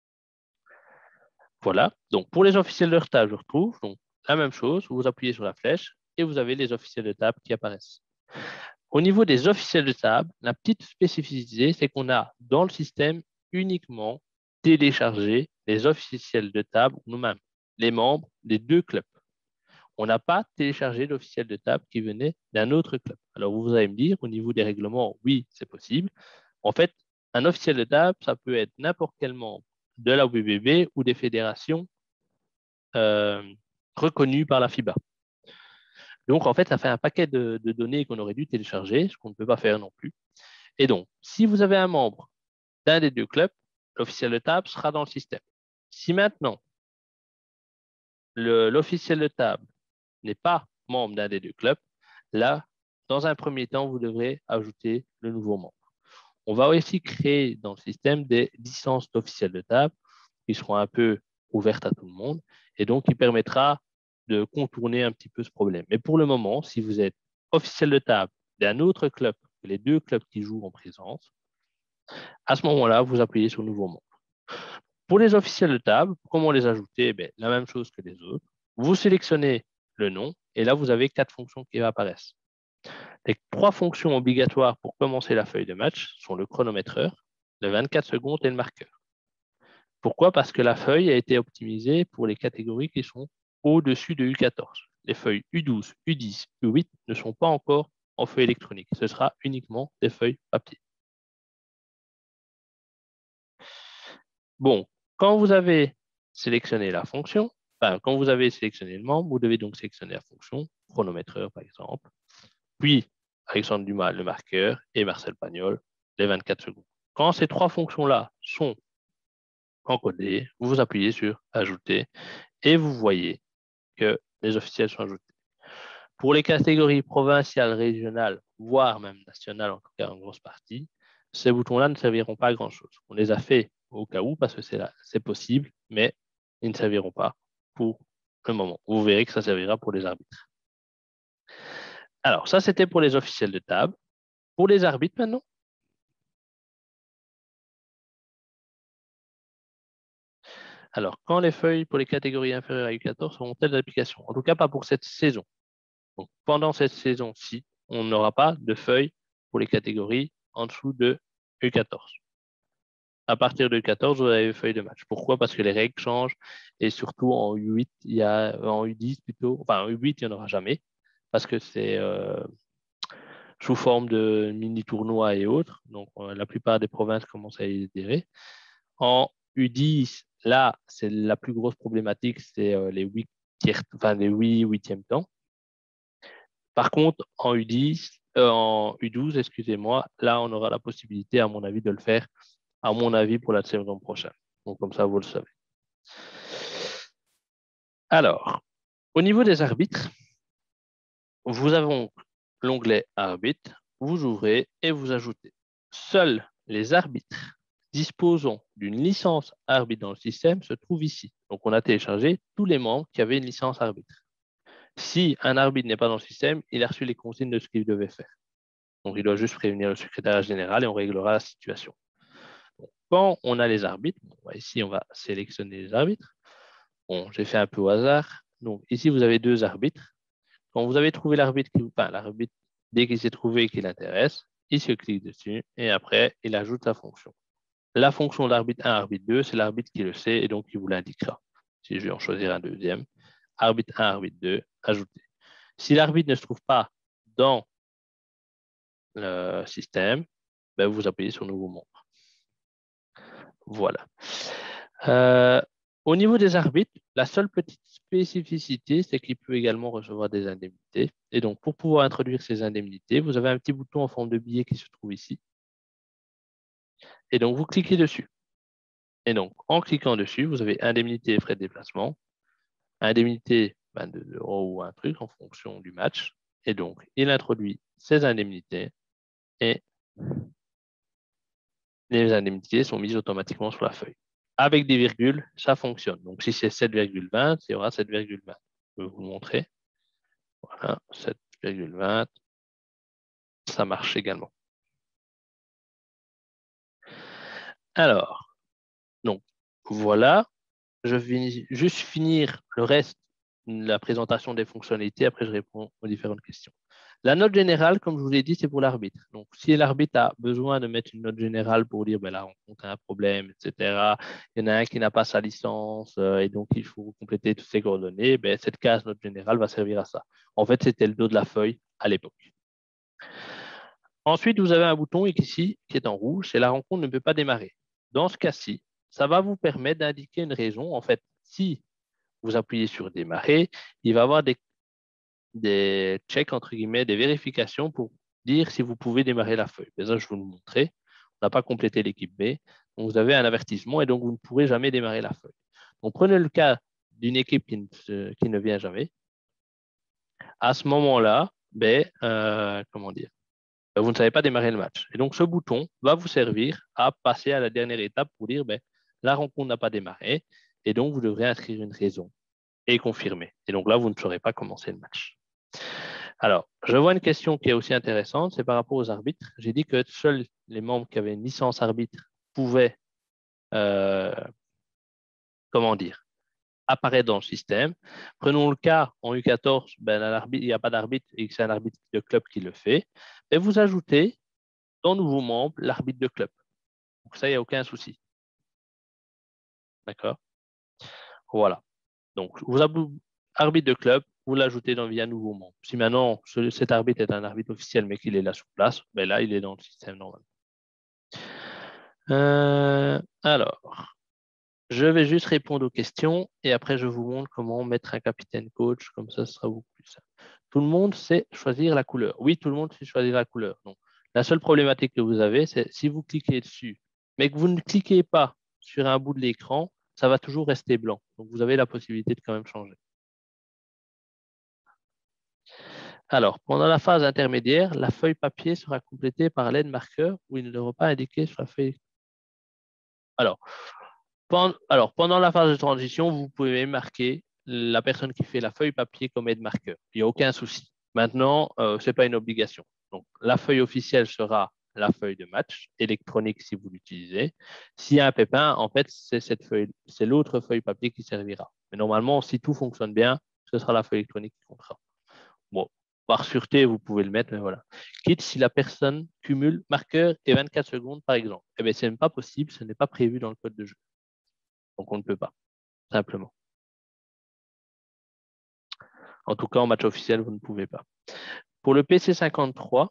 Voilà, donc pour les officiels de table, je retrouve donc, la même chose, vous appuyez sur la flèche et vous avez les officiels de table qui apparaissent. Au niveau des officiels de table, la petite spécificité, c'est qu'on a dans le système uniquement téléchargé les officiels de table, nous-mêmes, les membres des deux clubs. On n'a pas téléchargé l'officiel de table qui venait d'un autre club. Alors vous allez me dire, au niveau des règlements, oui, c'est possible. En fait, un officiel de table, ça peut être n'importe quel membre de la O B B B ou des fédérations euh, reconnues par la FIBA. Donc, en fait, ça fait un paquet de, de données qu'on aurait dû télécharger, ce qu'on ne peut pas faire non plus. Et donc, si vous avez un membre d'un des deux clubs, l'officiel de table sera dans le système. Si maintenant, l'officiel de table n'est pas membre d'un des deux clubs, là, dans un premier temps, vous devrez ajouter le nouveau membre. On va aussi créer dans le système des licences d'officiel de table qui seront un peu ouvertes à tout le monde et donc qui permettra de contourner un petit peu ce problème. Mais pour le moment, si vous êtes officiel de table d'un autre club que les deux clubs qui jouent en présence, à ce moment-là, vous appuyez sur nouveau membre. Pour les officiels de table, comment les ajouter? Bien, la même chose que les autres. Vous sélectionnez le nom et là, vous avez quatre fonctions qui apparaissent. Les trois fonctions obligatoires pour commencer la feuille de match sont le chronométreur, le vingt-quatre secondes et le marqueur. Pourquoi? Parce que la feuille a été optimisée pour les catégories qui sont au-dessus de U quatorze. Les feuilles U douze, U dix, U huit ne sont pas encore en feuille électronique. Ce sera uniquement des feuilles papier. Bon, quand vous avez sélectionné la fonction, enfin, quand vous avez sélectionné le membre, vous devez donc sélectionner la fonction, chronométreur par exemple, puis Alexandre Dumas, le marqueur, et Marcel Pagnol, les vingt-quatre secondes. Quand ces trois fonctions-là sont encodées, vous appuyez sur Ajouter et vous voyez que les officiels sont ajoutés. Pour les catégories provinciales, régionales, voire même nationales, en tout cas en grosse partie, ces boutons-là ne serviront pas à grand-chose. On les a fait au cas où, parce que c'est là, c'est possible, mais ils ne serviront pas pour le moment. Vous verrez que ça servira pour les arbitres. Alors, ça, c'était pour les officiels de table. Pour les arbitres, maintenant, alors, quand les feuilles pour les catégories inférieures à U quatorze seront-elles d'application? En tout cas, pas pour cette saison. Donc, pendant cette saison-ci, on n'aura pas de feuilles pour les catégories en dessous de U quatorze. À partir de quatorze, vous avez feuille de match. Pourquoi? Parce que les règles changent et surtout en U huit, il y a, en U dix plutôt, enfin en U huit, il n'y en aura jamais parce que c'est euh, sous forme de mini-tournois et autres. Donc, euh, la plupart des provinces commencent à y adhérer. En U dix, là, c'est la plus grosse problématique, c'est euh, les huit tiers, enfin les huit huitièmes temps. Par contre, en U dix, euh, en U douze, excusez-moi, là, on aura la possibilité, à mon avis, de le faire, à mon avis, pour la saison prochaine. Donc, comme ça, vous le savez. Alors, au niveau des arbitres, vous avez l'onglet arbitre, vous ouvrez et vous ajoutez. Seuls les arbitres disposant d'une licence arbitre dans le système se trouvent ici. Donc, on a téléchargé tous les membres qui avaient une licence arbitre. Si un arbitre n'est pas dans le système, il a reçu les consignes de ce qu'il devait faire. Donc, il doit juste prévenir le secrétaire général et on réglera la situation. Donc, quand on a les arbitres, bon, ici, on va sélectionner les arbitres. Bon, j'ai fait un peu au hasard. Donc, ici, vous avez deux arbitres. Quand vous avez trouvé l'arbitre, qui, enfin, l'arbitre, dès qu'il s'est trouvé et qu'il l'intéresse, il se clique dessus et après, il ajoute la fonction. La fonction d'arbitre un, arbitre deux, c'est l'arbitre qui le sait et donc il vous l'indiquera. Si je vais en choisir un deuxième, arbitre un, arbitre deux, ajouter. Si l'arbitre ne se trouve pas dans le système, ben vous appuyez sur nouveau membre. Voilà. Euh, au niveau des arbitres, la seule petite spécificité, c'est qu'il peut également recevoir des indemnités. Et donc, pour pouvoir introduire ces indemnités, vous avez un petit bouton en forme de billet qui se trouve ici. Et donc, vous cliquez dessus. Et donc, en cliquant dessus, vous avez indemnité et frais de déplacement, indemnité vingt-deux euros ou un truc en fonction du match. Et donc, il introduit ces indemnités et les indemnités sont mises automatiquement sur la feuille. Avec des virgules, ça fonctionne. Donc, si c'est sept virgule vingt, il y aura sept virgule vingt. Je vais vous le montrer. Voilà, sept virgule vingt. Ça marche également. Alors, donc, voilà. Je vais juste finir le reste de la présentation des fonctionnalités. Après, je réponds aux différentes questions. La note générale, comme je vous l'ai dit, c'est pour l'arbitre. Donc, si l'arbitre a besoin de mettre une note générale pour dire, ben là, on compte un problème, et cetera, il y en a un qui n'a pas sa licence euh, et donc il faut compléter toutes ses coordonnées, ben, cette case note générale va servir à ça. En fait, c'était le dos de la feuille à l'époque. Ensuite, vous avez un bouton ici qui est en rouge, c'est la rencontre ne peut pas démarrer. Dans ce cas-ci, ça va vous permettre d'indiquer une raison. En fait, si vous appuyez sur démarrer, il va y avoir des, des checks, entre guillemets, des vérifications pour dire si vous pouvez démarrer la feuille. Mais ça, je vais vous le montrer. On n'a pas complété l'équipe B. Donc, vous avez un avertissement et donc vous ne pourrez jamais démarrer la feuille. Donc, prenez le cas d'une équipe qui ne, qui ne vient jamais. À ce moment-là, ben, euh, comment dire, vous ne savez pas démarrer le match. Et donc, ce bouton va vous servir à passer à la dernière étape pour dire ben, la rencontre n'a pas démarré et donc vous devrez inscrire une raison et confirmer. Et donc là, vous ne saurez pas commencer le match. Alors, je vois une question qui est aussi intéressante, c'est par rapport aux arbitres. J'ai dit que seuls les membres qui avaient une licence arbitre pouvaient, euh, comment dire, apparaître dans le système. Prenons le cas en U quatorze, ben, il n'y a pas d'arbitre et c'est un arbitre de club qui le fait. Et vous ajoutez dans nouveau membre l'arbitre de club. Donc ça, il n'y a aucun souci. D'accord? Voilà. Donc, vous avez arbitre de club, vous l'ajoutez dans via nouveau membre. Si maintenant ce, cet arbitre est un arbitre officiel mais qu'il est là sur place, ben là, il est dans le système normal. Euh, alors, je vais juste répondre aux questions et après, je vous montre comment mettre un capitaine coach. Comme ça, ce sera beaucoup plus simple. Tout le monde sait choisir la couleur. Oui, tout le monde sait choisir la couleur. Donc, la seule problématique que vous avez, c'est si vous cliquez dessus, mais que vous ne cliquez pas sur un bout de l'écran, ça va toujours rester blanc. Donc, vous avez la possibilité de quand même changer. Alors, pendant la phase intermédiaire, la feuille papier sera complétée par l'aide marqueur où il ne devra pas indiquer sur la feuille. Alors, pendant, alors, pendant la phase de transition, vous pouvez marquer la personne qui fait la feuille papier comme aide marqueur. Il n'y a aucun souci. Maintenant, euh, ce n'est pas une obligation. Donc, la feuille officielle sera la feuille de match électronique si vous l'utilisez. S'il y a un pépin, en fait, c'est cette feuille, c'est l'autre feuille papier qui servira. Mais normalement, si tout fonctionne bien, ce sera la feuille électronique qui comptera. Bon, Par sûreté, vous pouvez le mettre, mais voilà. Quitte si la personne cumule marqueur et vingt-quatre secondes, par exemple. Eh bien, ce n'est pas possible, ce n'est pas prévu dans le code de jeu. Donc, on ne peut pas, simplement. En tout cas, en match officiel, vous ne pouvez pas. Pour le P C cinquante-trois,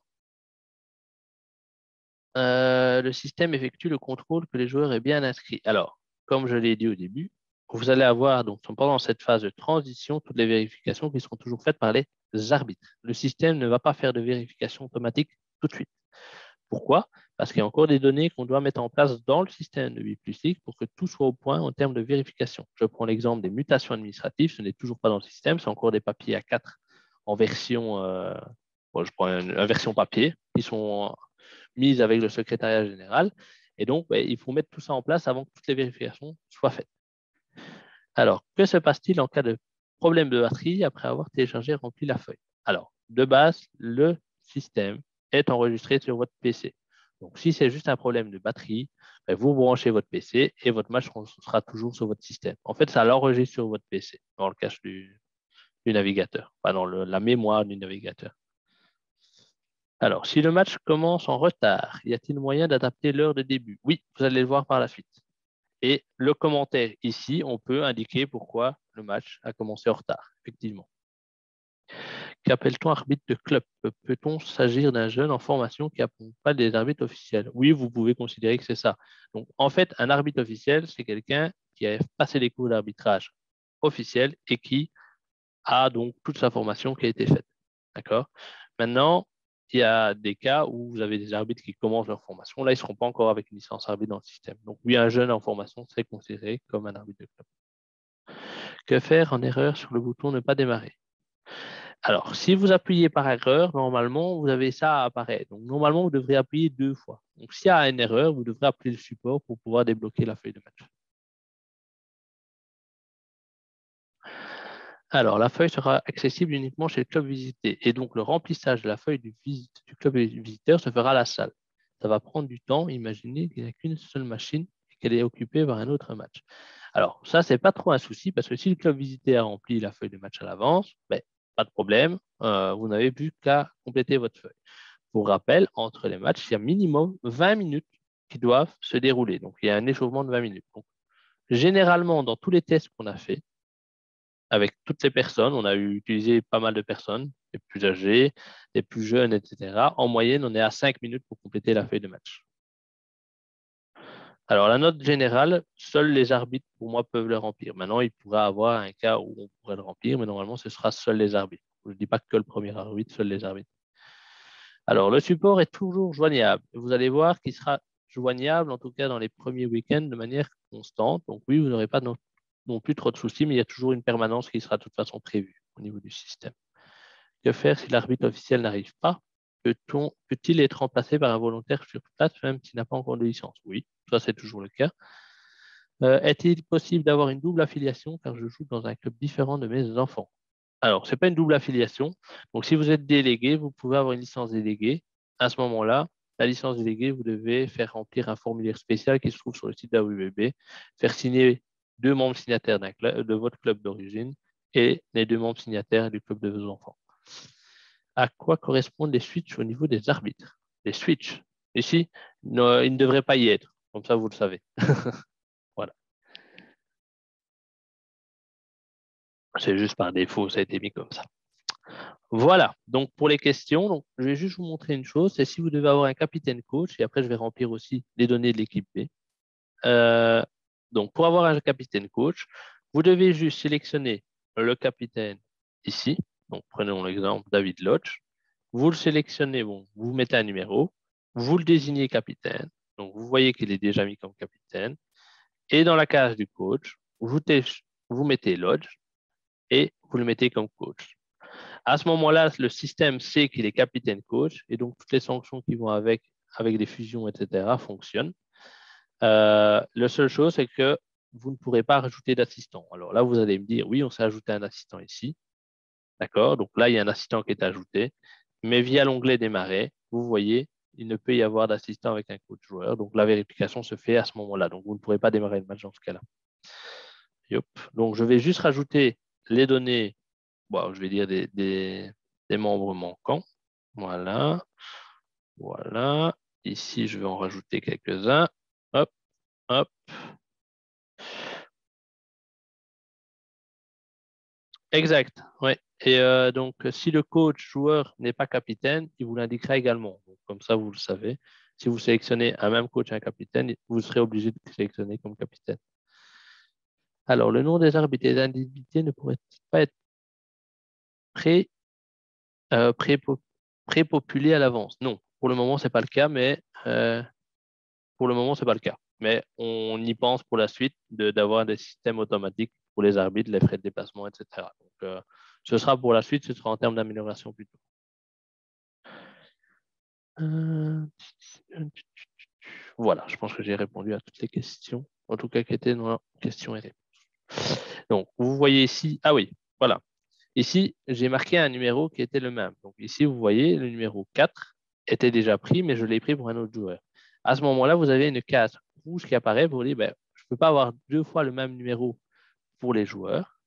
euh, le système effectue le contrôle que les joueurs aient bien inscrit. Alors, comme je l'ai dit au début, vous allez avoir, donc, pendant cette phase de transition, toutes les vérifications qui seront toujours faites par les arbitres. Le système ne va pas faire de vérification automatique tout de suite. Pourquoi? Parce qu'il y a encore des données qu'on doit mettre en place dans le système de huit plus X pour que tout soit au point en termes de vérification. Je prends l'exemple des mutations administratives, ce n'est toujours pas dans le système, c'est encore des papiers A quatre en version, euh, bon, je prends une, une version papier, qui sont mises avec le secrétariat général. Et donc, ben, il faut mettre tout ça en place avant que toutes les vérifications soient faites. Alors, que se passe-t-il en cas de problème de batterie après avoir téléchargé et rempli la feuille? Alors, de base, le système est enregistré sur votre P C. Donc, si c'est juste un problème de batterie, ben, vous branchez votre P C et votre match sera toujours sur votre système. En fait, ça l'enregistre sur votre P C, dans le cache du, du navigateur, pas dans le, la mémoire du navigateur. Alors, si le match commence en retard, y a-t-il moyen d'adapter l'heure de début? Oui, vous allez le voir par la suite. Et le commentaire ici, on peut indiquer pourquoi le match a commencé en retard, effectivement. Qu'appelle-t-on arbitre de club? Peut-on s'agir d'un jeune en formation qui accompagne des arbitres officiels? Oui, vous pouvez considérer que c'est ça. Donc, en fait, un arbitre officiel, c'est quelqu'un qui a passé les cours d'arbitrage officiel et qui a donc toute sa formation qui a été faite. D'accord? Maintenant, il y a des cas où vous avez des arbitres qui commencent leur formation. Là, ils ne seront pas encore avec une licence arbitre dans le système. Donc, oui, un jeune en formation serait considéré comme un arbitre de club. Que faire en erreur sur le bouton ne pas démarrer? Alors, si vous appuyez par erreur, normalement, vous avez ça à apparaître. Donc, normalement, vous devrez appuyer deux fois. Donc, s'il y a une erreur, vous devrez appeler le support pour pouvoir débloquer la feuille de match. Alors, la feuille sera accessible uniquement chez le club visité. Et donc, le remplissage de la feuille du, visite, du club visiteur se fera à la salle. Ça va prendre du temps. Imaginez qu'il n'y a qu'une seule machine et qu'elle est occupée par un autre match. Alors, ça, ce n'est pas trop un souci parce que si le club visité a rempli la feuille de match à l'avance, ben, pas de problème. Euh, vous n'avez plus qu'à compléter votre feuille. Pour rappel, entre les matchs, il y a minimum vingt minutes qui doivent se dérouler. Donc, il y a un échauffement de vingt minutes. Donc, généralement, dans tous les tests qu'on a fait, avec toutes les personnes, on a eu utilisé pas mal de personnes, les plus âgées, les plus jeunes, et cetera. En moyenne, on est à cinq minutes pour compléter la feuille de match. Alors, la note générale, seuls les arbitres, pour moi, peuvent le remplir. Maintenant, il pourrait avoir un cas où on pourrait le remplir, mais normalement, ce sera seuls les arbitres. Je ne dis pas que le premier arbitre, seuls les arbitres. Alors, le support est toujours joignable. Vous allez voir qu'il sera joignable, en tout cas dans les premiers week-ends, de manière constante. Donc, oui, vous n'aurez pas non, non plus trop de soucis, mais il y a toujours une permanence qui sera de toute façon prévue au niveau du système. Que faire si l'arbitre officiel n'arrive pas? Peut-on, peut-il être remplacé par un volontaire sur place, même s'il n'a pas encore de licence? Oui, ça c'est toujours le cas. Euh, est-il possible d'avoir une double affiliation car je joue dans un club différent de mes enfants? Alors, ce n'est pas une double affiliation. Donc, si vous êtes délégué, vous pouvez avoir une licence déléguée. À ce moment-là, la licence déléguée, vous devez faire remplir un formulaire spécial qui se trouve sur le site de la U B B, faire signer deux membres signataires d'un club, de votre club d'origine et les deux membres signataires du club de vos enfants. À quoi correspondent les switches au niveau des arbitres? Les switches, ici, non, ils ne devraient pas y être. Comme ça, vous le savez. Voilà. C'est juste par défaut, ça a été mis comme ça. Voilà, donc pour les questions, donc, je vais juste vous montrer une chose, c'est si vous devez avoir un capitaine coach, et après je vais remplir aussi les données de l'équipe B. Euh, donc pour avoir un capitaine coach, vous devez juste sélectionner le capitaine ici. Donc prenons l'exemple David Lodge. Vous le sélectionnez, bon, vous mettez un numéro, vous le désignez capitaine. Donc vous voyez qu'il est déjà mis comme capitaine. Et dans la case du coach, vous, vous mettez Lodge et vous le mettez comme coach. À ce moment-là, le système sait qu'il est capitaine coach et donc toutes les sanctions qui vont avec, avec des fusions, et cetera, fonctionnent. Euh, la seule chose, c'est que vous ne pourrez pas rajouter d'assistant. Alors là, vous allez me dire, oui, on s'est ajouté un assistant ici. D'accord? Donc là, il y a un assistant qui est ajouté. Mais via l'onglet démarrer, vous voyez, il ne peut y avoir d'assistant avec un coach joueur. Donc la vérification se fait à ce moment-là. Donc vous ne pourrez pas démarrer le match dans ce cas-là. Yop. Donc je vais juste rajouter les données. Bon, je vais dire des, des, des membres manquants. Voilà. Voilà. Ici, je vais en rajouter quelques-uns. Hop, hop. Exact, oui. Et euh, donc, si le coach joueur n'est pas capitaine, il vous l'indiquera également. Donc, comme ça, vous le savez. Si vous sélectionnez un même coach et un capitaine, vous serez obligé de sélectionner comme capitaine. Alors, le nom des arbitres et des indemnités ne pourrait pas être pré, euh, pré, pré-populé à l'avance. Non, pour le moment, ce n'est pas le cas, mais euh, pour le moment, c'est pas le cas. Mais on y pense pour la suite de, d'avoir des systèmes automatiques pour les arbitres, les frais de déplacement, et cetera. Donc, euh, ce sera pour la suite, ce sera en termes d'amélioration plutôt. Euh, Voilà, je pense que j'ai répondu à toutes les questions, en tout cas qui étaient dans la question et réponse. Donc, vous voyez ici, ah oui, voilà. Ici, j'ai marqué un numéro qui était le même. Donc, ici, vous voyez, le numéro quatre était déjà pris, mais je l'ai pris pour un autre joueur. À ce moment-là, vous avez une case rouge qui apparaît pour dire, ben, je ne peux pas avoir deux fois le même numéro pour les joueurs,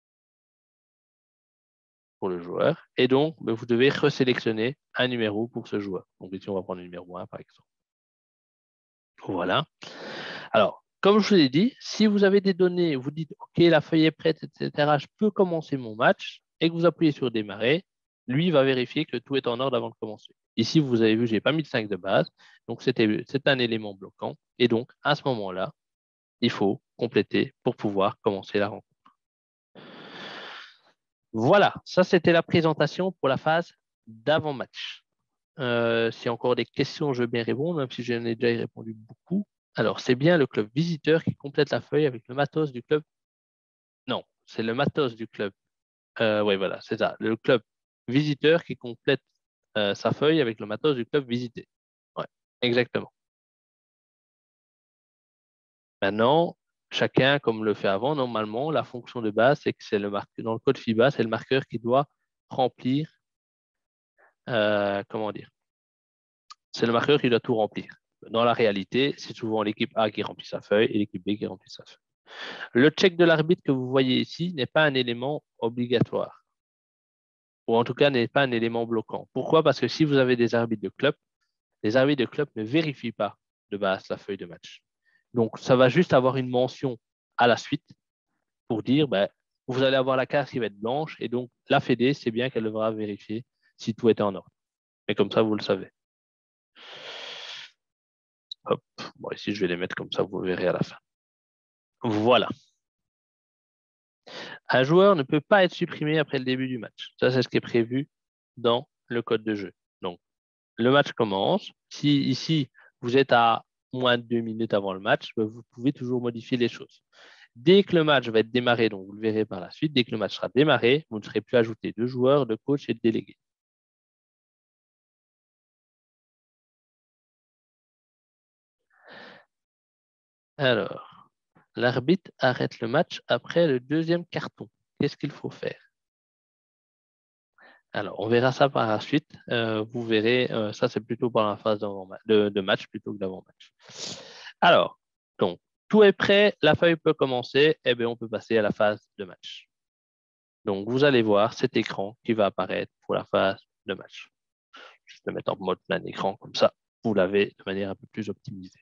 pour le joueur, et donc, ben, vous devez resélectionner un numéro pour ce joueur. Donc, ici, on va prendre le numéro un, par exemple. Voilà. Alors, comme je vous l'ai dit, si vous avez des données, vous dites, OK, la feuille est prête, et cetera, je peux commencer mon match, et que vous appuyez sur démarrer, lui va vérifier que tout est en ordre avant de commencer. Ici, vous avez vu, je n'ai pas mis de cinq de base, donc c'est un élément bloquant. Et donc, à ce moment-là, il faut compléter pour pouvoir commencer la rencontre. Voilà, ça c'était la présentation pour la phase d'avant-match. Euh, S'il y a encore des questions, je veux bien répondre, même si j'en ai déjà répondu beaucoup. Alors, c'est bien le club visiteur qui complète la feuille avec le matos du club. Non, c'est le matos du club. Euh, oui, voilà, c'est ça. Le club visiteur qui complète euh, sa feuille avec le matos du club visité. Ouais, exactement. Maintenant, chacun, comme le fait avant, normalement, la fonction de base, c'est que c'est le marqueur. Dans le code FIBA, c'est le marqueur qui doit remplir. Euh, comment dire? C'est le marqueur qui doit tout remplir. Dans la réalité, c'est souvent l'équipe A qui remplit sa feuille et l'équipe B qui remplit sa feuille. Le check de l'arbitre que vous voyez ici n'est pas un élément obligatoire, ou en tout cas n'est pas un élément bloquant. Pourquoi? Parce que si vous avez des arbitres de club, les arbitres de club ne vérifient pas de base la feuille de match. Donc, ça va juste avoir une mention à la suite pour dire, ben, vous allez avoir la carte qui va être blanche, et donc la Fédé, c'est bien qu'elle devra vérifier si tout était en ordre. Et comme ça, vous le savez. Hop. Bon, ici, je vais les mettre comme ça, vous verrez à la fin. Voilà. Un joueur ne peut pas être supprimé après le début du match. Ça, c'est ce qui est prévu dans le code de jeu. Donc, le match commence. Si ici, vous êtes à moins de deux minutes avant le match, vous pouvez toujours modifier les choses. Dès que le match va être démarré, donc vous le verrez par la suite, dès que le match sera démarré, vous ne serez plus ajouté de joueurs, de coach et de délégués. Alors, l'arbitre arrête le match après le deuxième carton. Qu'est-ce qu'il faut faire? Alors, on verra ça par la suite. Euh, vous verrez, euh, ça c'est plutôt par la phase de, de match plutôt que d'avant-match. Alors, donc, tout est prêt, la feuille peut commencer, et bien on peut passer à la phase de match. Donc, vous allez voir cet écran qui va apparaître pour la phase de match. Je vais le mettre en mode plein écran, comme ça, vous l'avez de manière un peu plus optimisée.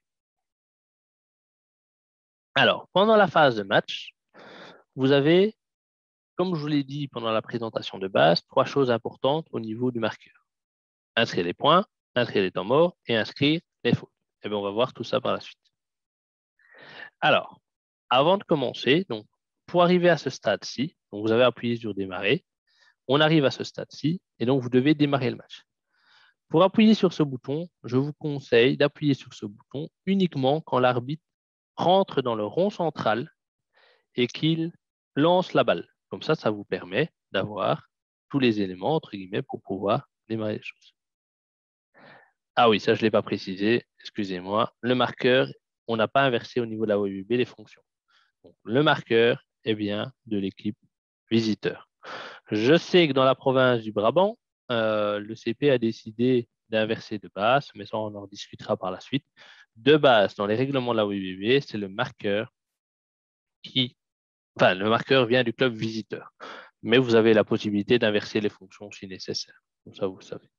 Alors, pendant la phase de match, vous avez, comme je vous l'ai dit pendant la présentation de base, trois choses importantes au niveau du marqueur. Inscrire les points, inscrire les temps morts et inscrire les fautes. Et bien, on va voir tout ça par la suite. Alors, avant de commencer, donc, pour arriver à ce stade-ci, vous avez appuyé sur démarrer, on arrive à ce stade-ci et donc vous devez démarrer le match. Pour appuyer sur ce bouton, je vous conseille d'appuyer sur ce bouton uniquement quand l'arbitre rentre dans le rond central et qu'il lance la balle. Comme ça, ça vous permet d'avoir tous les éléments, entre guillemets, pour pouvoir démarrer les choses. Ah oui, ça, je ne l'ai pas précisé, excusez-moi. Le marqueur, on n'a pas inversé au niveau de la O U B les fonctions. Donc, le marqueur est bien de l'équipe visiteur. Je sais que dans la province du Brabant, euh, le C P a décidé d'inverser de base, mais ça, on en discutera par la suite. De base, dans les règlements de la O U B, c'est le marqueur qui... Enfin, le marqueur vient du club visiteur. mais vous avez la possibilité d'inverser les fonctions si nécessaire. Comme ça, vous le savez.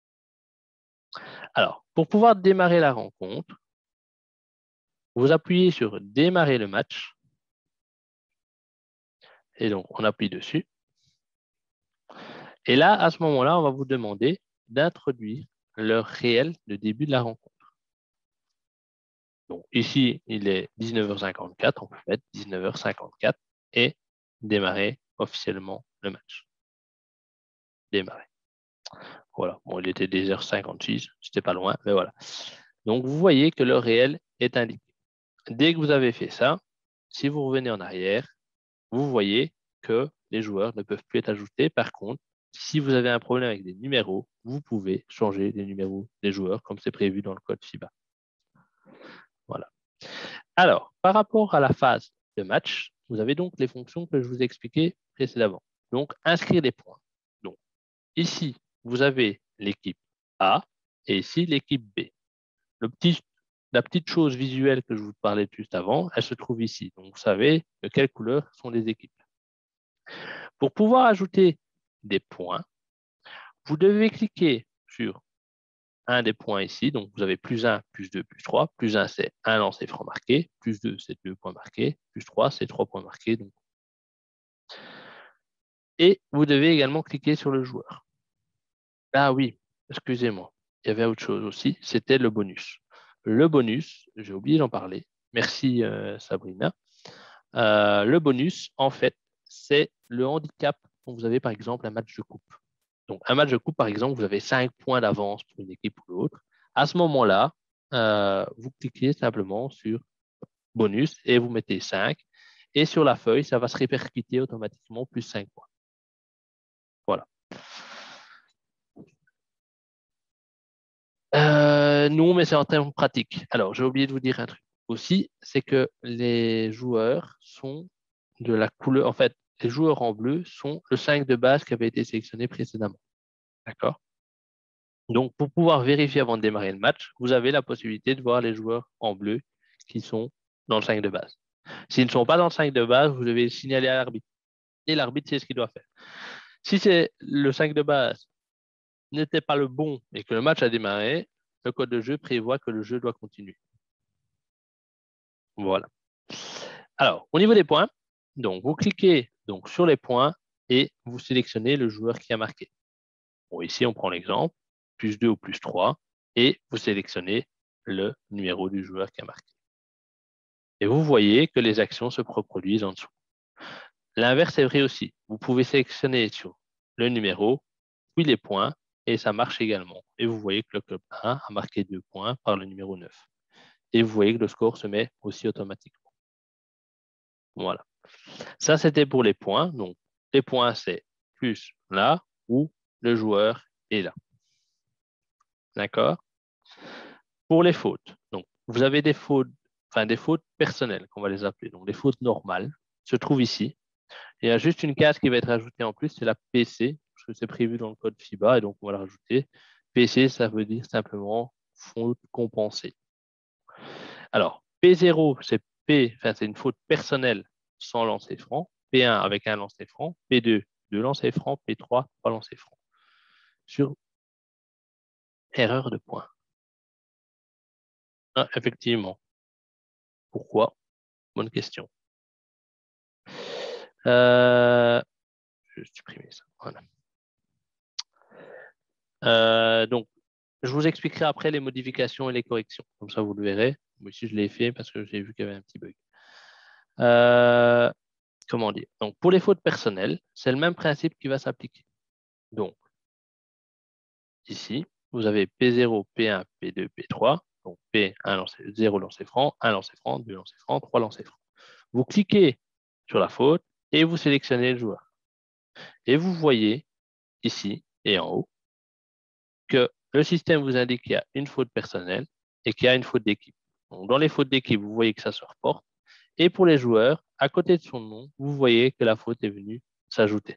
Alors, pour pouvoir démarrer la rencontre, vous appuyez sur « Démarrer le match ». Et donc, on appuie dessus. Et là, à ce moment-là, on va vous demander d'introduire l'heure réelle de début de la rencontre. Donc, ici, il est dix-neuf heures cinquante-quatre. On peut mettre dix-neuf heures cinquante-quatre et démarrer officiellement le match. Démarrer. Voilà. Bon, il était dix heures cinquante-six. C'était pas loin, mais voilà. Donc, vous voyez que l'heure réelle est indiquée. Dès que vous avez fait ça, si vous revenez en arrière, vous voyez que les joueurs ne peuvent plus être ajoutés. Par contre, si vous avez un problème avec des numéros, vous pouvez changer les numéros des joueurs comme c'est prévu dans le code FIBA. Voilà. Alors, par rapport à la phase de match, vous avez donc les fonctions que je vous ai expliquées précédemment. Donc, inscrire des points. Donc, ici, vous avez l'équipe A et ici l'équipe B. Le petit, la petite chose visuelle que je vous parlais juste avant, elle se trouve ici. Donc, vous savez de quelle couleur sont les équipes. Pour pouvoir ajouter des points, vous devez cliquer sur un des points ici. Donc, vous avez plus un, plus deux, plus trois. Plus un, c'est un lancer franc marqué. Plus deux, c'est deux points marqués. Plus trois, c'est trois points marqués. Donc. Et vous devez également cliquer sur le joueur. Ah oui, excusez-moi. Il y avait autre chose aussi, c'était le bonus. Le bonus, j'ai oublié d'en parler. Merci euh, Sabrina. Euh, le bonus, en fait, c'est le handicap quand vous avez par exemple un match de coupe. Donc, un match de coupe, par exemple, vous avez cinq points d'avance pour une équipe ou l'autre. À ce moment-là, euh, vous cliquez simplement sur bonus et vous mettez cinq. Et sur la feuille, ça va se répercuter automatiquement plus cinq points. Voilà. Euh, non, mais c'est en termes pratiques. Alors, j'ai oublié de vous dire un truc aussi, c'est que les joueurs sont de la couleur, en fait, les joueurs en bleu sont le cinq de base qui avait été sélectionné précédemment. D'accord? Donc, pour pouvoir vérifier avant de démarrer le match, vous avez la possibilité de voir les joueurs en bleu qui sont dans le cinq de base. S'ils ne sont pas dans le cinq de base, vous devez le signaler à l'arbitre. Et l'arbitre, c'est ce qu'il doit faire. Si c'est le cinq de base n'était pas le bon et que le match a démarré, le code de jeu prévoit que le jeu doit continuer. Voilà. Alors, au niveau des points, donc vous cliquez donc, sur les points et vous sélectionnez le joueur qui a marqué. Bon, ici, on prend l'exemple, plus deux ou plus trois, et vous sélectionnez le numéro du joueur qui a marqué. Et vous voyez que les actions se reproduisent en dessous. L'inverse est vrai aussi. Vous pouvez sélectionner sur le numéro, puis les points, et ça marche également. Et vous voyez que le club un a marqué deux points par le numéro neuf. Et vous voyez que le score se met aussi automatiquement. Voilà. Ça, c'était pour les points. Donc, les points, c'est plus là où le joueur est là. D'accord? Pour les fautes, donc, vous avez des fautes, enfin des fautes personnelles, qu'on va les appeler. Donc, les fautes normales se trouvent ici. Il y a juste une case qui va être ajoutée en plus, c'est la P C, parce que c'est prévu dans le code FIBA, et donc on va la rajouter. P C, ça veut dire simplement faute compensée. Alors, P zéro, c'est P, enfin, c'est une faute personnelle sans lancer franc. P un avec un lancer franc. P deux, deux lancers francs. P trois, trois lancers francs. Sur erreur de point. Ah, effectivement. Pourquoi? Bonne question. Euh, je vais supprimer ça. Voilà. Euh, donc, je vous expliquerai après les modifications et les corrections. Comme ça, vous le verrez. Moi aussi, je l'ai fait parce que j'ai vu qu'il y avait un petit bug. Euh, comment dire? Donc, pour les fautes personnelles, c'est le même principe qui va s'appliquer. Donc, ici, vous avez P zéro, P un, P deux, P trois. Donc, P un, lancé, zéro lancé franc, un lancé franc, deux lancés francs, trois lancés francs. Vous cliquez sur la faute et vous sélectionnez le joueur. Et vous voyez ici et en haut que le système vous indique qu'il y a une faute personnelle et qu'il y a une faute d'équipe. Donc, dans les fautes d'équipe, vous voyez que ça se reporte. Et pour les joueurs, à côté de son nom, vous voyez que la faute est venue s'ajouter.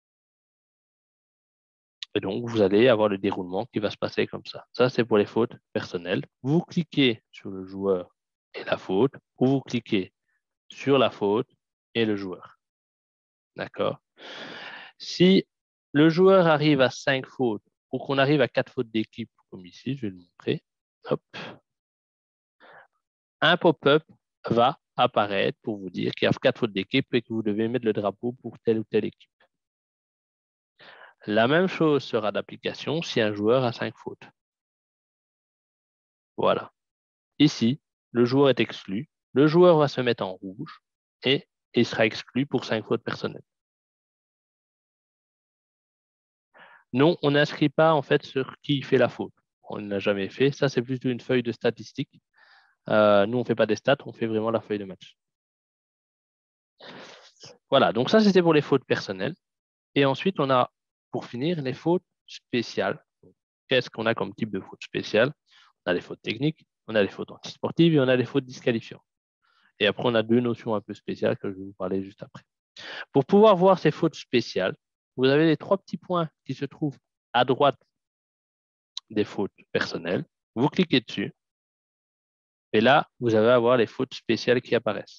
Et donc, vous allez avoir le déroulement qui va se passer comme ça. Ça, c'est pour les fautes personnelles. Vous cliquez sur le joueur et la faute, ou vous cliquez sur la faute et le joueur. D'accord? Si le joueur arrive à cinq fautes ou qu'on arrive à quatre fautes d'équipe, comme ici, je vais le montrer, hop, un pop-up va apparaître pour vous dire qu'il y a quatre fautes d'équipe et que vous devez mettre le drapeau pour telle ou telle équipe. La même chose sera d'application si un joueur a cinq fautes. Voilà. Ici, le joueur est exclu. Le joueur va se mettre en rouge et il sera exclu pour cinq fautes personnelles. Non, on n'inscrit pas en fait sur qui fait la faute. On ne l'a jamais fait. Ça, c'est plus une feuille de statistiques. Euh, nous, on ne fait pas des stats, on fait vraiment la feuille de match. Voilà, donc ça, c'était pour les fautes personnelles. Et ensuite, on a, pour finir, les fautes spéciales. Qu'est-ce qu'on a comme type de faute spéciale? On a les fautes techniques, on a les fautes antisportives et on a les fautes disqualifiantes. Et après, on a deux notions un peu spéciales que je vais vous parler juste après. Pour pouvoir voir ces fautes spéciales, vous avez les trois petits points qui se trouvent à droite des fautes personnelles. Vous cliquez dessus. Et là, vous allez avoir les fautes spéciales qui apparaissent.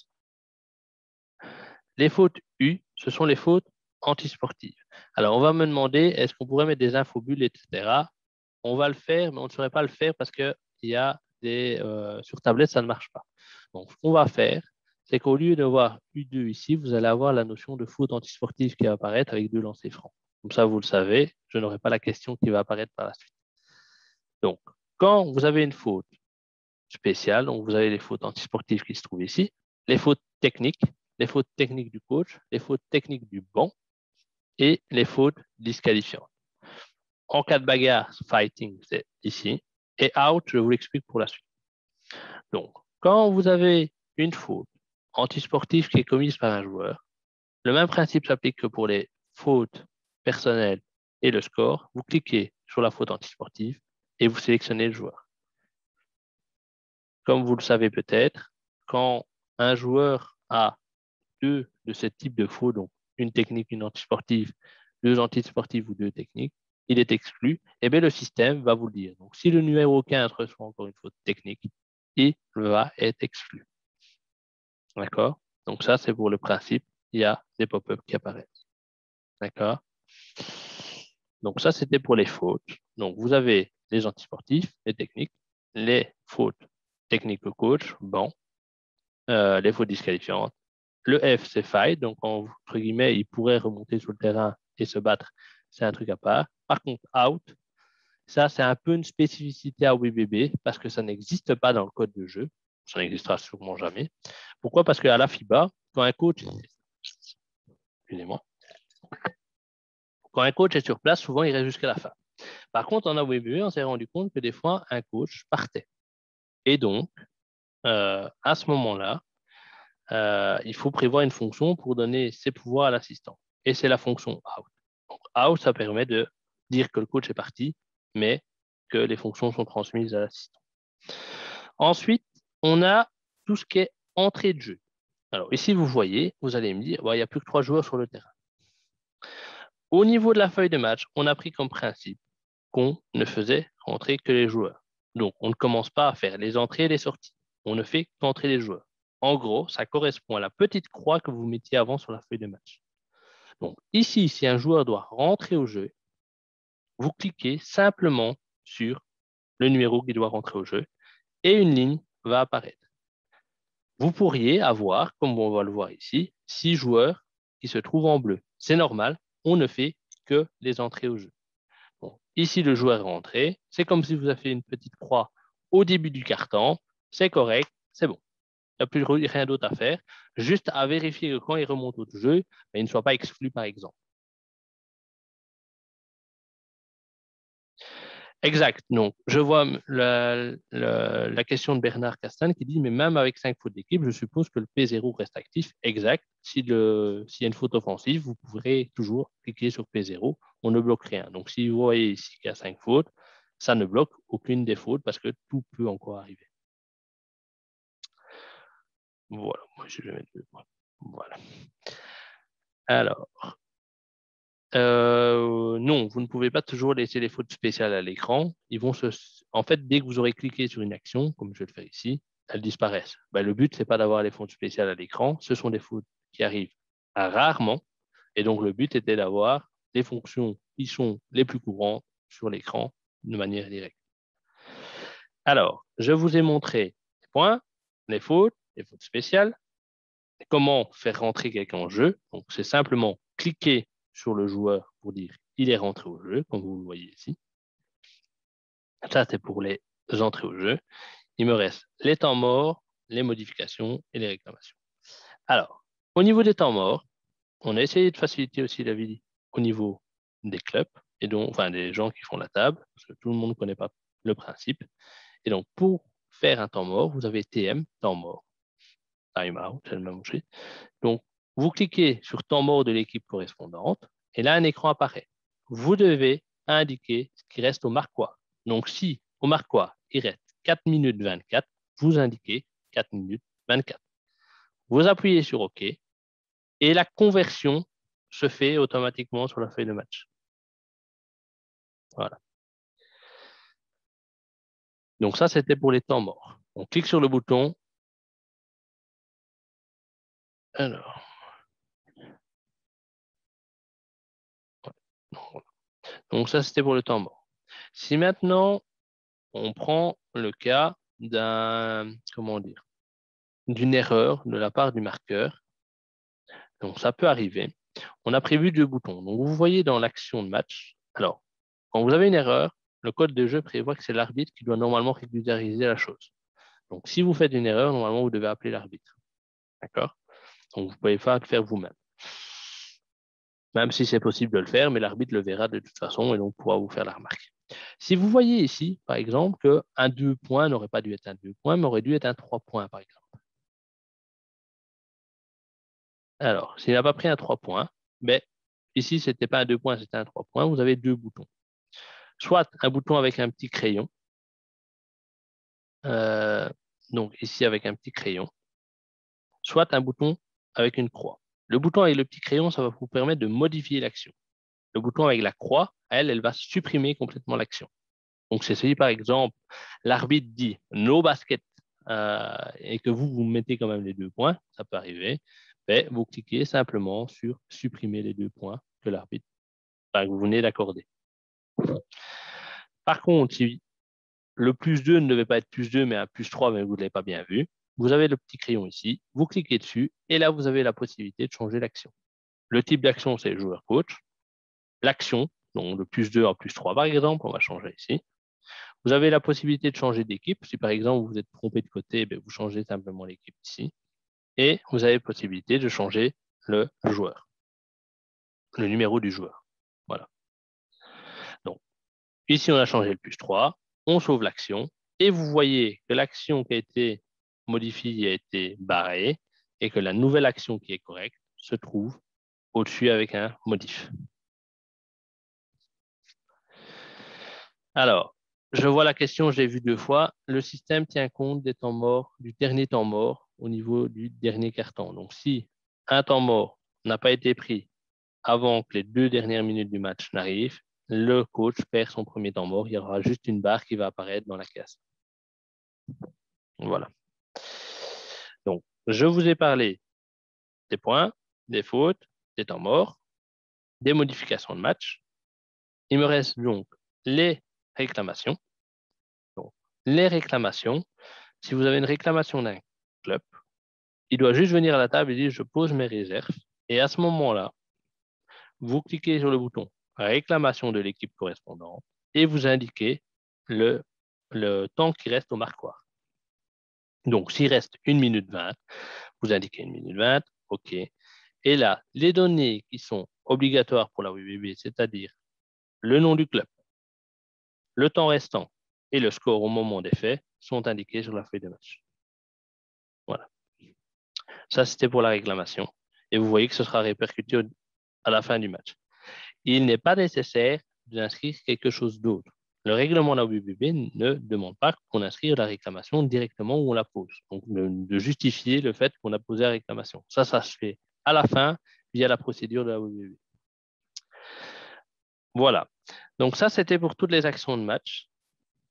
Les fautes U, ce sont les fautes antisportives. Alors, on va me demander, est-ce qu'on pourrait mettre des infobulles, et cetera. On va le faire, mais on ne saurait pas le faire parce qu'il y a des... Euh, sur tablette, ça ne marche pas. Donc, ce qu'on va faire, c'est qu'au lieu de voir U deux ici, vous allez avoir la notion de faute antisportive qui va apparaître avec deux lancers francs. Comme ça, vous le savez, je n'aurai pas la question qui va apparaître par la suite. Donc, quand vous avez une faute spéciale, donc vous avez les fautes antisportives qui se trouvent ici, les fautes techniques, les fautes techniques du coach, les fautes techniques du banc et les fautes disqualifiantes. En cas de bagarre, fighting, c'est ici. Et out, je vous l'explique pour la suite. Donc, quand vous avez une faute antisportive qui est commise par un joueur, le même principe s'applique que pour les fautes personnelles et le score. Vous cliquez sur la faute antisportive et vous sélectionnez le joueur. Comme vous le savez peut-être, quand un joueur a deux de ce type de fautes, donc une technique, une antisportive, deux antisportives ou deux techniques, il est exclu, et bien le système va vous le dire. Donc, si le numéro quinze reçoit encore une faute technique, il va être exclu. D'accord? Donc, ça, c'est pour le principe. Il y a des pop-up qui apparaissent. D'accord? Donc, ça, c'était pour les fautes. Donc, vous avez les antisportifs, les techniques, les fautes techniques au coach, bon, euh, les fautes disqualifiantes. Le F, c'est fight. Donc, entre guillemets, il pourrait remonter sur le terrain et se battre. C'est un truc à part. Par contre, out, ça, c'est un peu une spécificité à W B B parce que ça n'existe pas dans le code de jeu. Ça n'existera sûrement jamais. Pourquoi? Parce qu'à la FIBA, quand un coach, excusez-moi, quand un coach est sur place, souvent, il reste jusqu'à la fin. Par contre, en A W B B, on s'est rendu compte que des fois, un coach partait. Et donc, euh, à ce moment-là, euh, il faut prévoir une fonction pour donner ses pouvoirs à l'assistant. Et c'est la fonction out. Donc, out, ça permet de dire que le coach est parti, mais que les fonctions sont transmises à l'assistant. Ensuite, on a tout ce qui est entrée de jeu. Alors ici, vous voyez, vous allez me dire, il n'y a plus que trois joueurs sur le terrain. Au niveau de la feuille de match, on a pris comme principe qu'on ne faisait rentrer que les joueurs. Donc, on ne commence pas à faire les entrées et les sorties. On ne fait qu'entrer les joueurs. En gros, ça correspond à la petite croix que vous mettiez avant sur la feuille de match. Donc, ici, si un joueur doit rentrer au jeu, vous cliquez simplement sur le numéro qui doit rentrer au jeu et une ligne va apparaître. Vous pourriez avoir, comme on va le voir ici, six joueurs qui se trouvent en bleu. C'est normal, on ne fait que les entrées au jeu. Bon, ici, le joueur est rentré. C'est comme si vous avez fait une petite croix au début du carton. C'est correct, c'est bon. Il n'y a plus rien d'autre à faire. Juste à vérifier que quand il remonte au jeu, il ne soit pas exclu, par exemple. Exact. Donc, je vois la, la, la question de Bernard Castan qui dit, mais même avec cinq fautes d'équipe, je suppose que le P zéro reste actif. Exact. Si le, s'il y a une faute offensive, vous pourrez toujours cliquer sur P zéro. On ne bloque rien. Donc, si vous voyez ici qu'il y a cinq fautes, ça ne bloque aucune des fautes parce que tout peut encore arriver. Voilà. Moi, je vais mettre deux points. Voilà. Alors, Euh, non, vous ne pouvez pas toujours laisser les fautes spéciales à l'écran. Ils vont se... En fait, dès que vous aurez cliqué sur une action, comme je vais le faire ici, elles disparaissent. Ben, le but, ce n'est pas d'avoir les fautes spéciales à l'écran. Ce sont des fautes qui arrivent rarement Et donc, le but était d'avoir les fonctions qui sont les plus courantes sur l'écran de manière directe. Alors, je vous ai montré les points, les fautes, les fautes spéciales, comment faire rentrer quelqu'un en jeu. Donc, c'est simplement cliquer sur le joueur pour dire il est rentré au jeu, comme vous le voyez ici. Ça, c'est pour les entrées au jeu. Il me reste les temps morts, les modifications et les réclamations. Alors, au niveau des temps morts, on a essayé de faciliter aussi la vie au niveau des clubs, et donc, enfin des gens qui font la table, parce que tout le monde ne connaît pas le principe. Et donc, pour faire un temps mort, vous avez T M, temps mort, time out, c'est le même chose. Donc, vous cliquez sur temps mort de l'équipe correspondante, et là, un écran apparaît. Vous devez indiquer ce qui reste au marquoir. Donc, si au marquoir, il reste quatre minutes vingt-quatre, vous indiquez quatre minutes vingt-quatre. Vous appuyez sur OK, et la conversion se fait automatiquement sur la feuille de match. Voilà. Donc ça, c'était pour les temps morts. On clique sur le bouton. Alors. Donc ça, c'était pour le temps mort. Si maintenant, on prend le cas d'un, comment dire, d'une erreur de la part du marqueur, donc ça peut arriver. On a prévu deux boutons. Donc vous voyez dans l'action de match, alors, quand vous avez une erreur, le code de jeu prévoit que c'est l'arbitre qui doit normalement régulariser la chose. Donc si vous faites une erreur, normalement, vous devez appeler l'arbitre. D'accord? Donc vous ne pouvez pas le faire vous-même. Même si c'est possible de le faire, mais l'arbitre le verra de toute façon et donc pourra vous faire la remarque. Si vous voyez ici, par exemple, qu'un deux points n'aurait pas dû être un deux points, mais aurait dû être un trois points, par exemple. Alors, s'il n'a pas pris un trois points, ben, ici, ce n'était pas un deux points, c'était un trois points, vous avez deux boutons. Soit un bouton avec un petit crayon, euh, donc ici avec un petit crayon, soit un bouton avec une croix. Le bouton avec le petit crayon, ça va vous permettre de modifier l'action. Le bouton avec la croix, elle, elle va supprimer complètement l'action. Donc, c'est si, par exemple, l'arbitre dit « no basket euh, » et que vous, vous mettez quand même les deux points, ça peut arriver, ben, vous cliquez simplement sur « supprimer les deux points » que l'arbitre, enfin, que vous venez d'accorder. Par contre, si le plus deux ne devait pas être plus deux, mais un plus trois, mais vous ne l'avez pas bien vu, vous avez le petit crayon ici, vous cliquez dessus, et là, vous avez la possibilité de changer l'action. Le type d'action, c'est joueur-coach. L'action, donc le plus deux en plus trois, par exemple, on va changer ici. Vous avez la possibilité de changer d'équipe. Si par exemple vous vous êtes trompé de côté, vous changez simplement l'équipe ici. Et vous avez la possibilité de changer le joueur, le numéro du joueur. Voilà. Donc, ici, on a changé le plus trois. On sauve l'action. Et vous voyez que l'action qui a été modifiée a été barrée et que la nouvelle action qui est correcte se trouve au-dessus avec un modif. Alors, je vois la question, je l'ai vue deux fois. Le système tient compte des temps morts, du dernier temps mort au niveau du dernier carton. Donc, si un temps mort n'a pas été pris avant que les deux dernières minutes du match n'arrivent, le coach perd son premier temps mort. Il y aura juste une barre qui va apparaître dans la case. Voilà. Donc, je vous ai parlé des points, des fautes, des temps morts, des modifications de match. Il me reste donc les réclamations. Donc, les réclamations, si vous avez une réclamation d'un club, il doit juste venir à la table et dire « je pose mes réserves ». Et à ce moment-là, vous cliquez sur le bouton « réclamation de l'équipe correspondante » et vous indiquez le, le temps qui reste au marquoir. Donc, s'il reste une minute vingt, vous indiquez une minute vingt, OK. Et là, les données qui sont obligatoires pour la W B B, c'est-à-dire le nom du club, le temps restant et le score au moment des faits, sont indiqués sur la feuille de match. Voilà. Ça, c'était pour la réclamation. Et vous voyez que ce sera répercuté à la fin du match. Il n'est pas nécessaire d'inscrire quelque chose d'autre. Le règlement de la W B B ne demande pas qu'on inscrive la réclamation directement où on la pose. Donc, de, de justifier le fait qu'on a posé la réclamation. Ça, ça se fait à la fin via la procédure de la W B B. Voilà. Donc, ça, c'était pour toutes les actions de match.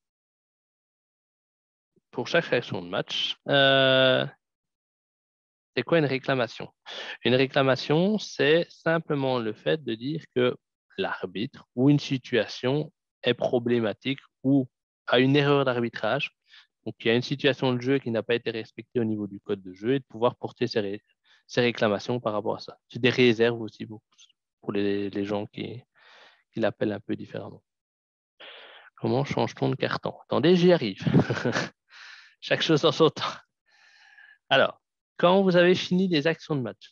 Pour chaque action de match. Euh, c'est quoi une réclamation? Une réclamation, c'est simplement le fait de dire que l'arbitre ou une situation est problématique ou a une erreur d'arbitrage. Donc, il y a une situation de jeu qui n'a pas été respectée au niveau du code de jeu et de pouvoir porter ses, ré ses réclamations par rapport à ça. C'est des réserves aussi pour, pour les, les gens qui, qui l'appellent un peu différemment. Comment change-t-on de carton? Attendez, j'y arrive. Chaque chose en son temps. Alors, quand vous avez fini les actions de match,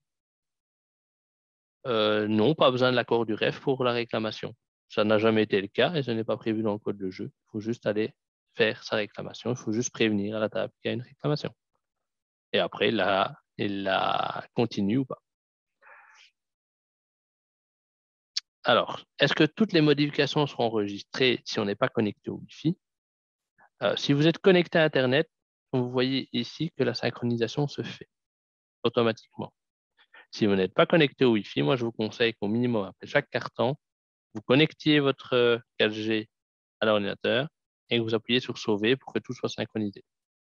euh, non, pas besoin de l'accord du ref pour la réclamation. Ça n'a jamais été le cas et ce n'est pas prévu dans le code de jeu. Il faut juste aller faire sa réclamation. Il faut juste prévenir à la table qu'il y a une réclamation. Et après, là, il la continue ou pas. Alors, est-ce que toutes les modifications seront enregistrées si on n'est pas connecté au Wi-Fi? euh, Si vous êtes connecté à Internet, vous voyez ici que la synchronisation se fait automatiquement. Si vous n'êtes pas connecté au Wi-Fi, moi, je vous conseille qu'au minimum, après chaque carton, vous connectiez votre quatre G à l'ordinateur et que vous appuyez sur sauver pour que tout soit synchronisé.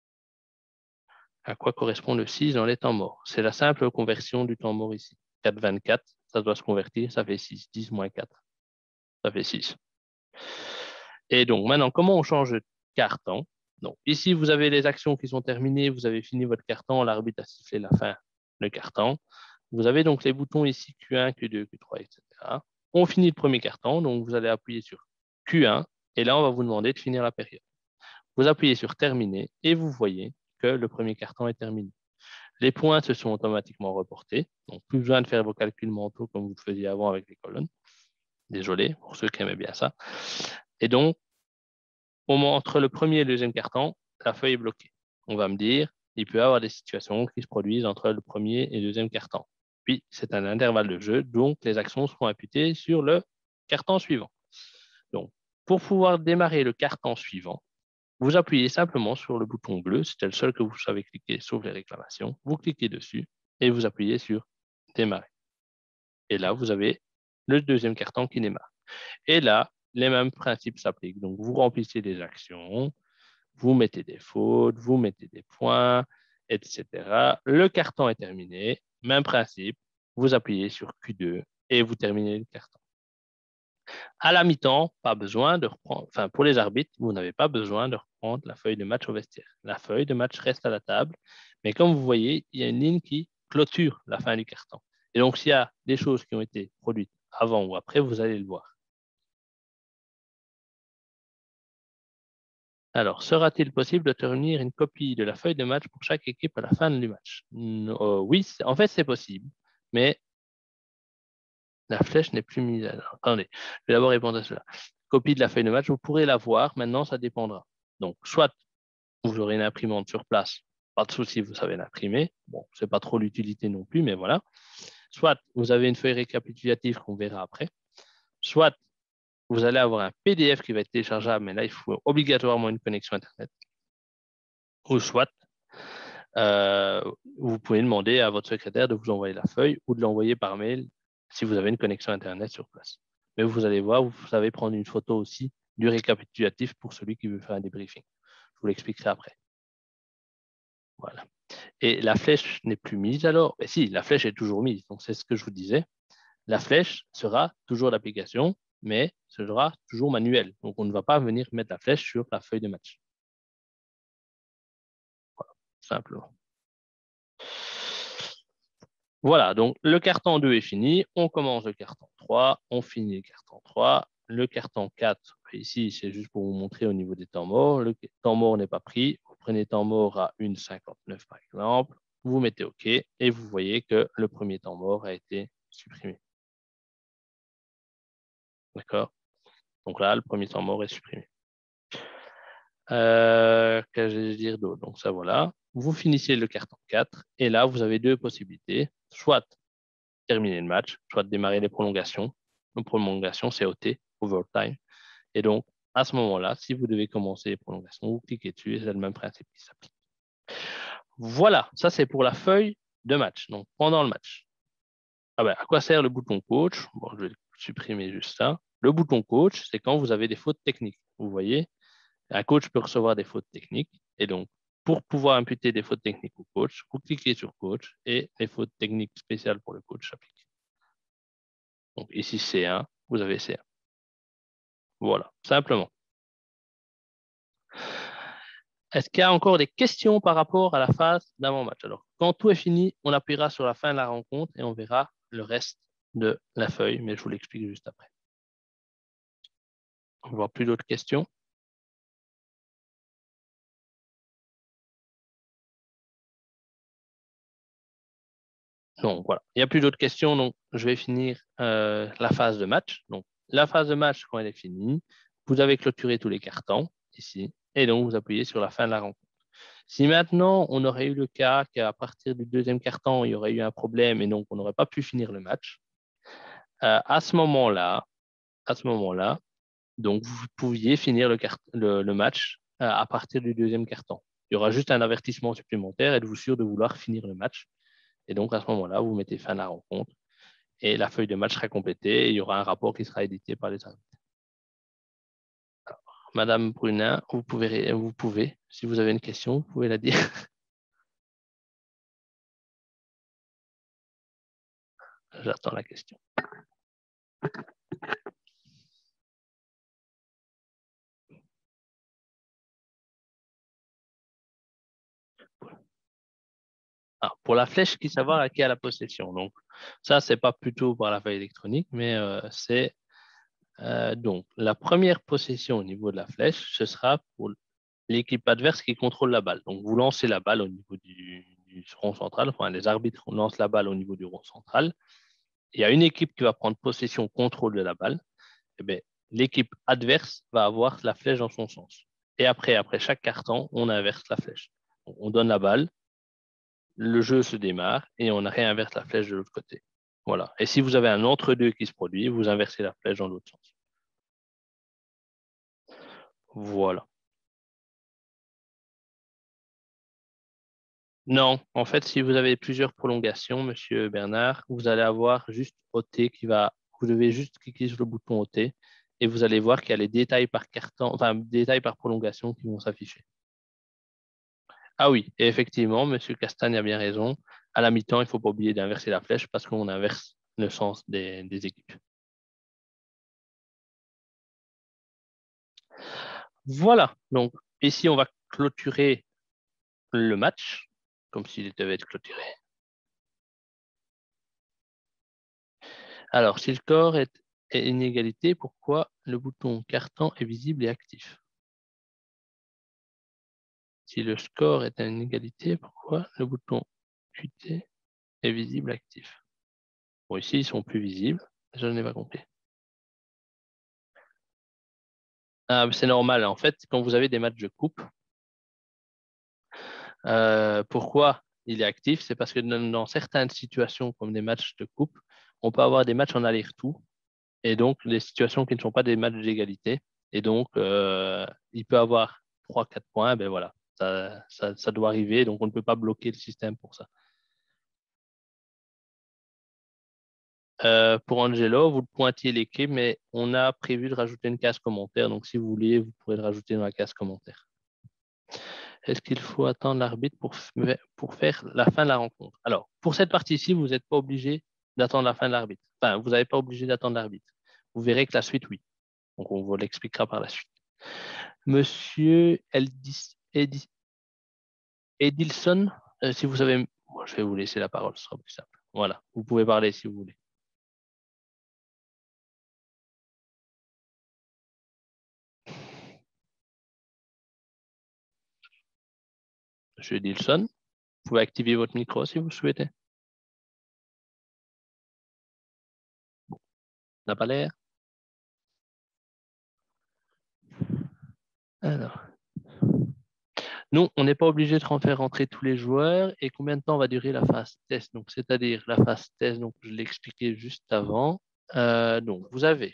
À quoi correspond le six dans les temps morts? C'est la simple conversion du temps mort ici. quatre vingt-quatre, ça doit se convertir, ça fait six. dix moins quatre, ça fait six. Et donc, maintenant, comment on change de carton? Donc, ici, vous avez les actions qui sont terminées, vous avez fini votre carton, l'arbitre a sifflé la fin du carton. Vous avez donc les boutons ici Q un, Q deux, Q trois, et cetera. On finit le premier carton, donc vous allez appuyer sur Q un, et là, on va vous demander de finir la période. Vous appuyez sur terminer, et vous voyez que le premier carton est terminé. Les points se sont automatiquement reportés, donc plus besoin de faire vos calculs mentaux comme vous le faisiez avant avec les colonnes. Désolé pour ceux qui aimaient bien ça. Et donc, au moment entre le premier et le deuxième carton, la feuille est bloquée. On va me dire, il peut y avoir des situations qui se produisent entre le premier et le deuxième carton. Puis, c'est un intervalle de jeu, donc les actions seront imputées sur le carton suivant. Donc, pour pouvoir démarrer le carton suivant, vous appuyez simplement sur le bouton bleu, c'était le seul que vous savez cliquer, sauf les réclamations. Vous cliquez dessus et vous appuyez sur démarrer. Et là, vous avez le deuxième carton qui démarre. Et là, les mêmes principes s'appliquent. Donc, vous remplissez des actions, vous mettez des fautes, vous mettez des points, et cetera. Le carton est terminé. Même principe, vous appuyez sur Q deux et vous terminez le carton. À la mi-temps, pas besoin de reprendre, enfin pour les arbitres, vous n'avez pas besoin de reprendre la feuille de match au vestiaire. La feuille de match reste à la table, mais comme vous voyez, il y a une ligne qui clôture la fin du carton. Et donc, s'il y a des choses qui ont été produites avant ou après, vous allez le voir. Alors, sera-t-il possible de tenir une copie de la feuille de match pour chaque équipe à la fin du match? euh, Oui, en fait, c'est possible, mais la flèche n'est plus mise à... Attendez, je vais d'abord répondre à cela. Copie de la feuille de match, vous pourrez la voir. Maintenant, ça dépendra. Donc, soit vous aurez une imprimante sur place, pas de souci, vous savez l'imprimer. Bon, c'est pas trop l'utilité non plus, mais voilà. Soit vous avez une feuille récapitulative qu'on verra après. Soit vous allez avoir un P D F qui va être téléchargeable, mais là, il faut obligatoirement une connexion Internet. Ou soit, euh, vous pouvez demander à votre secrétaire de vous envoyer la feuille ou de l'envoyer par mail si vous avez une connexion Internet sur place. Mais vous allez voir, vous savez prendre une photo aussi du récapitulatif pour celui qui veut faire un débriefing. Je vous l'expliquerai après. Voilà. Et la flèche n'est plus mise alors? Mais si, la flèche est toujours mise. Donc, c'est ce que je vous disais. La flèche sera toujours l'application, mais ce sera toujours manuel. Donc, on ne va pas venir mettre la flèche sur la feuille de match. Voilà, simplement. Voilà, donc le carton deux est fini. On commence le carton trois. On finit le carton trois. Le carton quatre, ici, c'est juste pour vous montrer au niveau des temps morts. Le temps mort n'est pas pris. Vous prenez temps mort à une virgule cinquante-neuf par exemple. Vous mettez OK et vous voyez que le premier temps mort a été supprimé. D'accord? Donc là, le premier temps mort est supprimé. Euh, Qu'est-ce que je vais dire d'autre? Donc ça, voilà. Vous finissez le carton quatre et là, vous avez deux possibilités. Soit terminer le match, soit démarrer les prolongations. Les prolongations, c'est O T, overtime. Et donc, à ce moment-là, si vous devez commencer les prolongations, vous cliquez dessus et c'est le même principe qui s'applique. Voilà, ça c'est pour la feuille de match, donc pendant le match. Ah ben, à quoi sert le bouton coach? Bon, je vais supprimer juste ça. Le bouton coach, c'est quand vous avez des fautes techniques. Vous voyez, un coach peut recevoir des fautes techniques et donc pour pouvoir imputer des fautes techniques au coach, vous cliquez sur coach et les fautes techniques spéciales pour le coach s'appliquent. Donc ici C un, vous avez C un. Voilà, simplement. Est-ce qu'il y a encore des questions par rapport à la phase d'avant-match? Alors, quand tout est fini, on appuiera sur la fin de la rencontre et on verra le reste de la feuille, mais je vous l'explique juste après. On ne voit plus d'autres questions. Donc voilà, il n'y a plus d'autres questions, donc je vais finir euh, la phase de match. Donc la phase de match, quand elle est finie, vous avez clôturé tous les cartons ici, et donc vous appuyez sur la fin de la rencontre. Si maintenant on aurait eu le cas qu'à partir du deuxième carton, il y aurait eu un problème et donc on n'aurait pas pu finir le match, euh, à ce moment-là, à ce moment-là, donc vous pouviez finir le, le, le match euh, à partir du deuxième carton. Il y aura juste un avertissement supplémentaire, êtes-vous sûr de vouloir finir le match? Et donc, à ce moment-là, vous mettez fin à la rencontre et la feuille de match sera complétée et il y aura un rapport qui sera édité par les arbitres. Alors, Madame Brunin, vous pouvez, vous pouvez, si vous avez une question, vous pouvez la dire. J'attends la question. Ah, pour la flèche, qui savoir à qui a la possession. Donc, ça, c'est pas plutôt par la feuille électronique, mais euh, c'est euh, donc la première possession au niveau de la flèche, ce sera pour l'équipe adverse qui contrôle la balle. Donc, vous lancez la balle au niveau du, du rond central. Enfin, les arbitres lancent la balle au niveau du rond central. Il y a une équipe qui va prendre possession, contrôle de la balle. Eh bien, l'équipe adverse va avoir la flèche dans son sens. Et après, après chaque carton, on inverse la flèche. On donne la balle, le jeu se démarre et on réinverse la flèche de l'autre côté. Voilà. Et si vous avez un entre-deux qui se produit, vous inversez la flèche dans l'autre sens. Voilà. Non, en fait, si vous avez plusieurs prolongations, Monsieur Bernard, vous allez avoir juste O T qui va. Vous devez juste cliquer sur le bouton O T et vous allez voir qu'il y a les détails par carton, enfin détails par prolongation qui vont s'afficher. Ah oui, et effectivement, Monsieur Castagne a bien raison. À la mi-temps, il ne faut pas oublier d'inverser la flèche parce qu'on inverse le sens des, des équipes. Voilà. Donc ici, on va clôturer le match comme s'il devait être clôturé. Alors, si le corps est, est inégalité, pourquoi le bouton carton est visible et actif? Si le score est à une égalité, pourquoi le bouton Q T est visible et actif? Bon, ici, ils sont plus visibles. Je n'ai pas compris. Ah, c'est normal. En fait, quand vous avez des matchs de coupe, euh, pourquoi il est actif? C'est parce que dans, dans certaines situations, comme des matchs de coupe, on peut avoir des matchs en aller-retour. Et donc, les situations qui ne sont pas des matchs d'égalité. Et donc, euh, il peut avoir trois quatre points. Ben voilà, ça, ça, ça doit arriver. Donc, on ne peut pas bloquer le système pour ça. Euh, pour Angelo, vous pointiez l'équipe, mais on a prévu de rajouter une case commentaire. Donc, si vous voulez, vous pourrez le rajouter dans la case commentaire. Est-ce qu'il faut attendre l'arbitre pour, pour faire la fin de la rencontre? Alors, pour cette partie-ci, vous n'êtes pas obligé d'attendre la fin de l'arbitre. Enfin, vous n'avez pas obligé d'attendre l'arbitre. Vous verrez que la suite, oui. Donc, on vous l'expliquera par la suite. Monsieur Eldis, Edis, Edilson, euh, si vous avez... Bon, je vais vous laisser la parole, ce sera plus simple. Voilà, vous pouvez parler si vous voulez. Monsieur Edilson, vous pouvez activer votre micro si vous souhaitez. N'a pas l'air. Alors. Nous, on n'est pas obligé de faire rentrer tous les joueurs. Et combien de temps va durer la phase test? Donc, c'est-à-dire la phase test, donc je l'ai expliqué juste avant. Euh, donc, vous avez,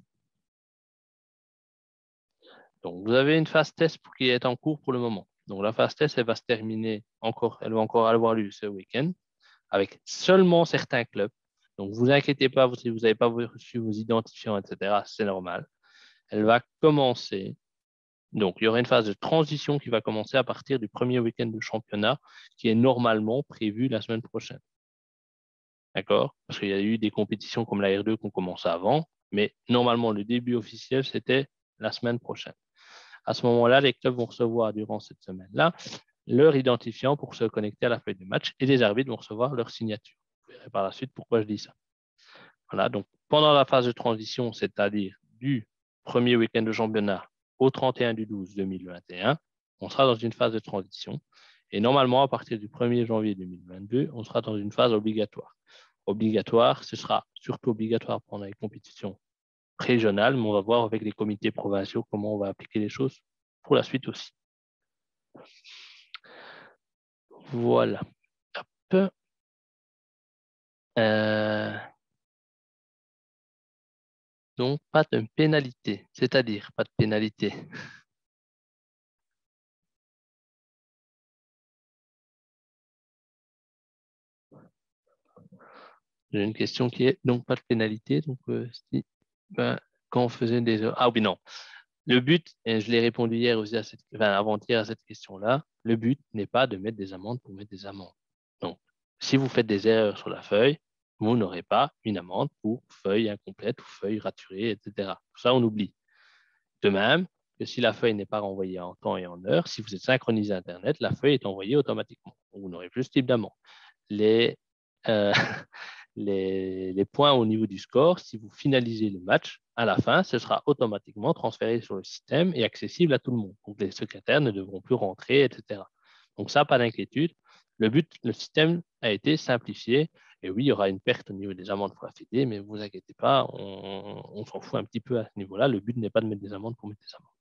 donc, vous avez une phase test qui est en cours pour le moment. Donc, la phase test, elle va se terminer encore, elle va encore avoir lieu ce week-end avec seulement certains clubs. Donc, vous inquiétez pas si vous n'avez pas reçu vos identifiants, et cetera. C'est normal. Elle va commencer Donc, il y aura une phase de transition qui va commencer à partir du premier week-end de championnat, qui est normalement prévu la semaine prochaine. D'accord? Parce qu'il y a eu des compétitions comme la R deux qui ont commencé avant, mais normalement, le début officiel, c'était la semaine prochaine. À ce moment-là, les clubs vont recevoir durant cette semaine-là leur identifiant pour se connecter à la feuille de match et les arbitres vont recevoir leur signature. Vous verrez par la suite pourquoi je dis ça. Voilà, donc pendant la phase de transition, c'est-à-dire du premier week-end de championnat au trente et un du douze deux mille vingt et un, on sera dans une phase de transition. Et normalement, à partir du premier janvier deux mille vingt-deux, on sera dans une phase obligatoire. Obligatoire, ce sera surtout obligatoire pendant les compétitions régionales, mais on va voir avec les comités provinciaux comment on va appliquer les choses pour la suite aussi. Voilà. Hop. Euh, donc, pas de pénalité, c'est-à-dire pas de pénalité. J'ai une question qui est donc pas de pénalité. Donc, euh, si, ben, quand on faisait des heures. Ah oui, non. Le but, et je l'ai répondu hier aussi à cette, enfin, avant-hier à cette question-là, le but n'est pas de mettre des amendes pour mettre des amendes. Donc, si vous faites des erreurs sur la feuille, vous n'aurez pas une amende pour feuille incomplète ou feuille raturée, et cetera. Ça, on oublie. De même que si la feuille n'est pas renvoyée en temps et en heure, si vous êtes synchronisé à Internet, la feuille est envoyée automatiquement. Vous n'aurez plus ce type d'amende. Les, euh, les, les points au niveau du score, si vous finalisez le match, à la fin, ce sera automatiquement transféré sur le système et accessible à tout le monde. Donc, les secrétaires ne devront plus rentrer, et cetera. Donc, ça, pas d'inquiétude. Le but, le système a été simplifié. Et oui, il y aura une perte au niveau des amendes pour la Fédé, mais ne vous inquiétez pas, on, on s'en fout un petit peu à ce niveau-là. Le but n'est pas de mettre des amendes pour mettre des amendes.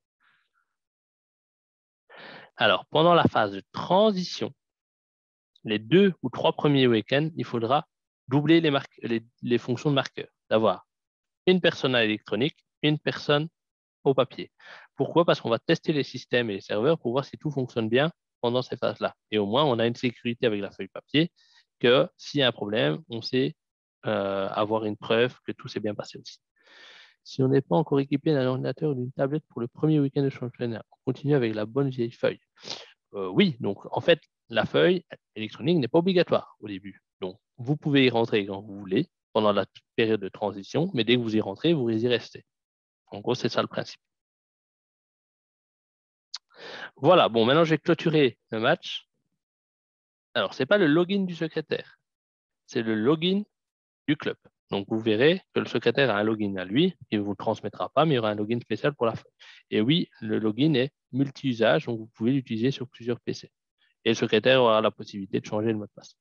Alors, pendant la phase de transition, les deux ou trois premiers week-ends, il faudra doubler les, les, les fonctions de marqueur, d'avoir une personne à l'électronique, une personne au papier. Pourquoi? Parce qu'on va tester les systèmes et les serveurs pour voir si tout fonctionne bien pendant ces phases-là. Et au moins, on a une sécurité avec la feuille papier que s'il y a un problème, on sait euh, avoir une preuve que tout s'est bien passé aussi. Si on n'est pas encore équipé d'un ordinateur ou d'une tablette pour le premier week-end de championnat, on continue avec la bonne vieille feuille. Euh, oui, donc en fait, la feuille électronique n'est pas obligatoire au début. Donc, vous pouvez y rentrer quand vous voulez pendant la période de transition, mais dès que vous y rentrez, vous y restez. En gros, c'est ça le principe. Voilà, bon, maintenant je vais clôturer le match. Alors, ce n'est pas le login du secrétaire, c'est le login du club. Donc, vous verrez que le secrétaire a un login à lui, il ne vous le transmettra pas, mais il y aura un login spécial pour la feuille. Et oui, le login est multi-usage, donc vous pouvez l'utiliser sur plusieurs P C. Et le secrétaire aura la possibilité de changer le mot de passe.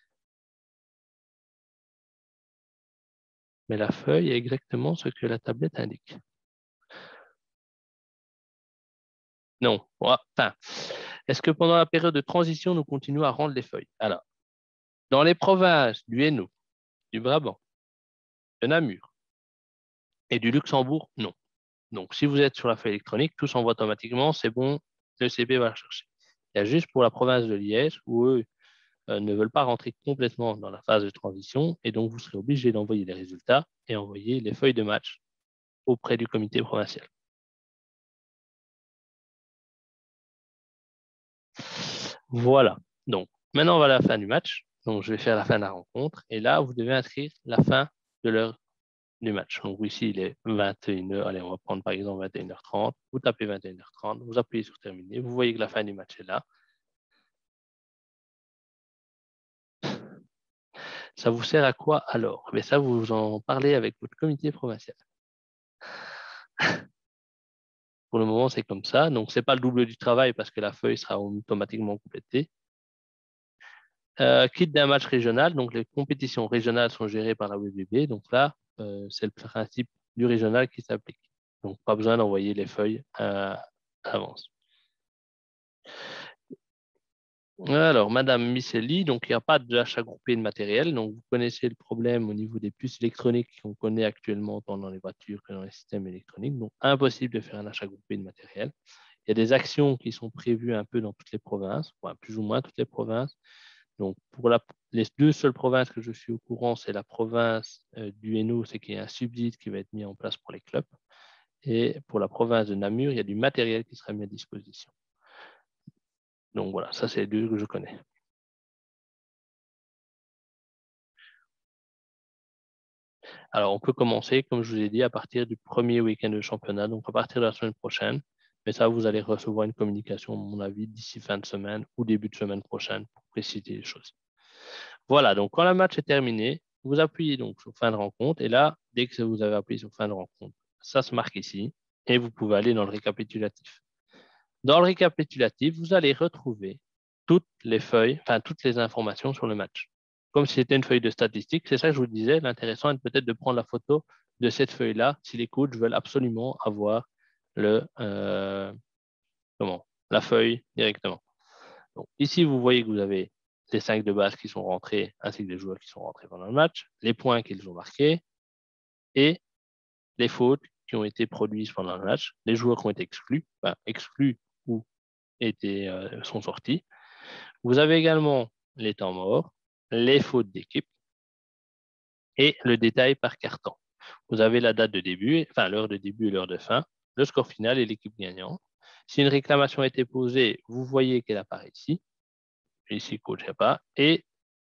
Mais la feuille est exactement ce que la tablette indique. Non. Enfin, est-ce que pendant la période de transition, nous continuons à rendre les feuilles? Alors, dans les provinces du Hainaut, du Brabant, de Namur et du Luxembourg, non. Donc, si vous êtes sur la feuille électronique, tout s'envoie automatiquement, c'est bon, le C P va la chercher. Il y a juste pour la province de Liège où eux euh, ne veulent pas rentrer complètement dans la phase de transition et donc vous serez obligé d'envoyer les résultats et envoyer les feuilles de match auprès du comité provincial. Voilà. Donc, maintenant, on va à la fin du match. Donc, je vais faire la fin de la rencontre. Et là, vous devez inscrire la fin de l'heure du match. Donc, ici, il est vingt et une heures. Allez, on va prendre par exemple vingt et une heures trente. Vous tapez vingt et une heures trente. Vous appuyez sur terminer. Vous voyez que la fin du match est là. Ça vous sert à quoi alors? Mais ça, vous en parlez avec votre comité provincial. Pour le moment, c'est comme ça. Donc, ce n'est pas le double du travail parce que la feuille sera automatiquement complétée. Euh, quitte d'un match régional, donc les compétitions régionales sont gérées par la W B B. Donc là, euh, c'est le principe du régional qui s'applique. Donc, pas besoin d'envoyer les feuilles euh, à l'avance. Alors, Madame Miceli, donc il n'y a pas d'achat groupé de matériel. Donc, vous connaissez le problème au niveau des puces électroniques qu'on connaît actuellement tant dans les voitures que dans les systèmes électroniques. Donc, impossible de faire un achat groupé de matériel. Il y a des actions qui sont prévues un peu dans toutes les provinces, enfin, plus ou moins toutes les provinces. Donc, pour la, les deux seules provinces que je suis au courant, c'est la province euh, du Hainaut, c'est qu'il y a un subside qui va être mis en place pour les clubs. Et pour la province de Namur, il y a du matériel qui sera mis à disposition. Donc voilà, ça c'est les deux que je connais. Alors on peut commencer, comme je vous ai dit, à partir du premier week-end de championnat, donc à partir de la semaine prochaine. Mais ça, vous allez recevoir une communication, à mon avis, d'ici fin de semaine ou début de semaine prochaine pour préciser les choses. Voilà, donc quand le match est terminé, vous appuyez donc sur fin de rencontre. Et là, dès que vous avez appuyé sur fin de rencontre, ça se marque ici et vous pouvez aller dans le récapitulatif. Dans le récapitulatif, vous allez retrouver toutes les feuilles, enfin toutes les informations sur le match. Comme si c'était une feuille de statistiques, c'est ça que je vous disais, l'intéressant est peut-être de prendre la photo de cette feuille-là si les coachs veulent absolument avoir le, euh, comment, la feuille directement. Donc, ici, vous voyez que vous avez les cinq de base qui sont rentrés, ainsi que les joueurs qui sont rentrés pendant le match, les points qu'ils ont marqués et les fautes qui ont été produites pendant le match, les joueurs qui ont été exclus, enfin, exclus ou étaient, euh, sont sortis. Vous avez également les temps morts, les fautes d'équipe et le détail par carton. Vous avez la date de début, enfin l'heure de début et l'heure de fin, le score final et l'équipe gagnante. Si une réclamation a été posée, vous voyez qu'elle apparaît ici. Ici, coach, il n'y a pas. Et,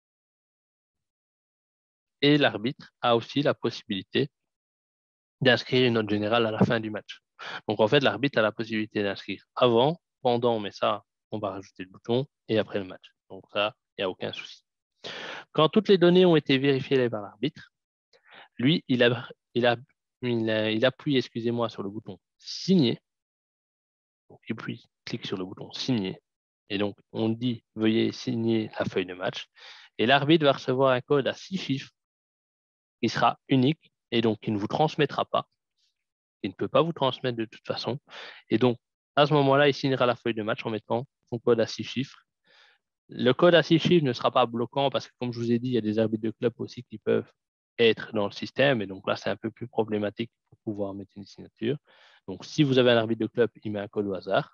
et l'arbitre a aussi la possibilité d'inscrire une note générale à la fin du match. Donc, en fait, l'arbitre a la possibilité d'inscrire avant, pendant, mais ça, on va rajouter le bouton, et après le match. Donc, ça, il n'y a aucun souci. Quand toutes les données ont été vérifiées par l'arbitre, lui, il, a, il, a, il, a, il appuie, excusez-moi, sur le bouton signer. Donc, il appuie, clique sur le bouton signer. Et donc, on dit veuillez signer la feuille de match. Et l'arbitre va recevoir un code à six chiffres qui sera unique et donc qui ne vous transmettra pas. Il ne peut pas vous transmettre de toute façon. Et donc, à ce moment-là, il signera la feuille de match en mettant son code à six chiffres. Le code à six chiffres ne sera pas bloquant parce que, comme je vous ai dit, il y a des arbitres de club aussi qui peuvent être dans le système. Et donc là, c'est un peu plus problématique pour pouvoir mettre une signature. Donc, si vous avez un arbitre de club, il met un code au hasard.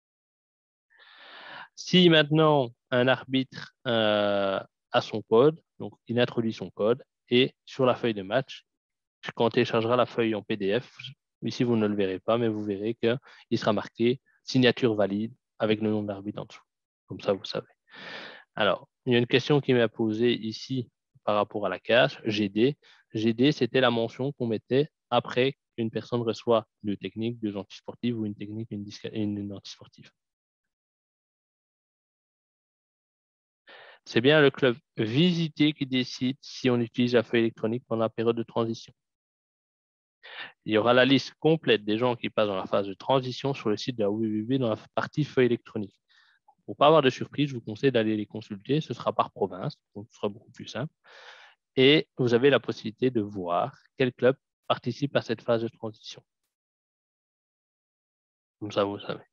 Si maintenant un arbitre euh, a son code, donc il introduit son code et sur la feuille de match, quand on téléchargera la feuille en P D F, ici vous ne le verrez pas, mais vous verrez qu'il sera marqué signature valide avec le nom de l'arbitre en dessous. Comme ça, vous savez. Alors, il y a une question qui m'est posée ici par rapport à la cache, G D. G D, c'était la mention qu'on mettait après qu'une personne reçoit deux techniques, deux antisportives ou une technique et une, une, une antisportive. C'est bien le club visité qui décide si on utilise la feuille électronique pendant la période de transition. Il y aura la liste complète des gens qui passent dans la phase de transition sur le site de la W W B dans la partie feuille électronique. Pour ne pas avoir de surprise, je vous conseille d'aller les consulter. Ce sera par province, donc ce sera beaucoup plus simple. Et vous avez la possibilité de voir quel club participe à cette phase de transition. Comme ça, vous savez.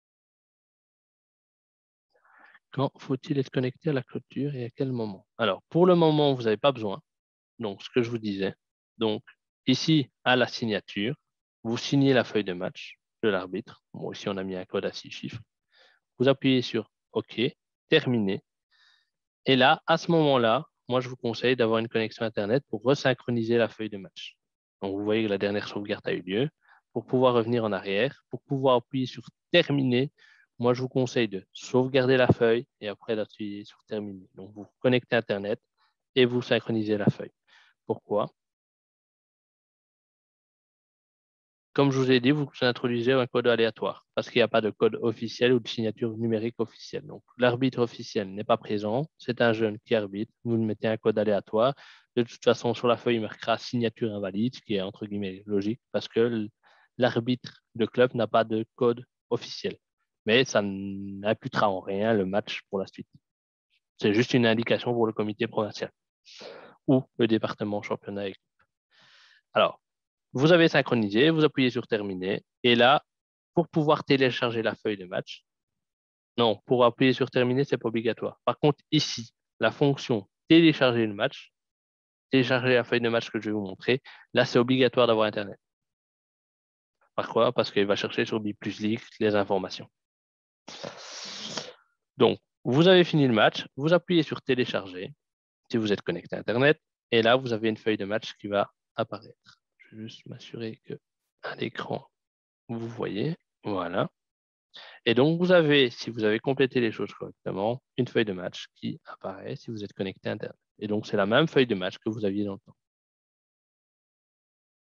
Quand faut-il être connecté à la clôture et à quel moment? Alors, pour le moment, vous n'avez pas besoin. Donc, ce que je vous disais. Donc, ici, à la signature, vous signez la feuille de match de l'arbitre. Bon, ici, on a mis un code à six chiffres. Vous appuyez sur OK, terminé. Et là, à ce moment-là, moi, je vous conseille d'avoir une connexion Internet pour resynchroniser la feuille de match. Donc, vous voyez que la dernière sauvegarde a eu lieu. Pour pouvoir revenir en arrière, pour pouvoir appuyer sur terminer, moi, je vous conseille de sauvegarder la feuille et après d'appuyer sur terminer. Donc, vous connectez Internet et vous synchronisez la feuille. Pourquoi? Comme je vous ai dit, vous introduisez un code aléatoire parce qu'il n'y a pas de code officiel ou de signature numérique officielle. Donc, l'arbitre officiel n'est pas présent. C'est un jeune qui arbitre. Vous mettez un code aléatoire. De toute façon, sur la feuille, il marquera signature invalide, ce qui est entre guillemets logique parce que l'arbitre de club n'a pas de code officiel. Mais ça n'imputera en rien le match pour la suite. C'est juste une indication pour le comité provincial ou le département championnat. Alors, vous avez synchronisé, vous appuyez sur terminer. Et là, pour pouvoir télécharger la feuille de match, non, pour appuyer sur terminer, ce n'est pas obligatoire. Par contre, ici, la fonction télécharger le match, télécharger la feuille de match que je vais vous montrer, là, c'est obligatoire d'avoir Internet. Pourquoi? Parce qu'il va chercher sur B plus League les informations. Donc, vous avez fini le match, vous appuyez sur télécharger si vous êtes connecté à Internet, et là, vous avez une feuille de match qui va apparaître. Je vais juste m'assurer que à l'écran, vous voyez, voilà. Et donc, vous avez, si vous avez complété les choses correctement, une feuille de match qui apparaît si vous êtes connecté à Internet. Et donc, c'est la même feuille de match que vous aviez dans le temps.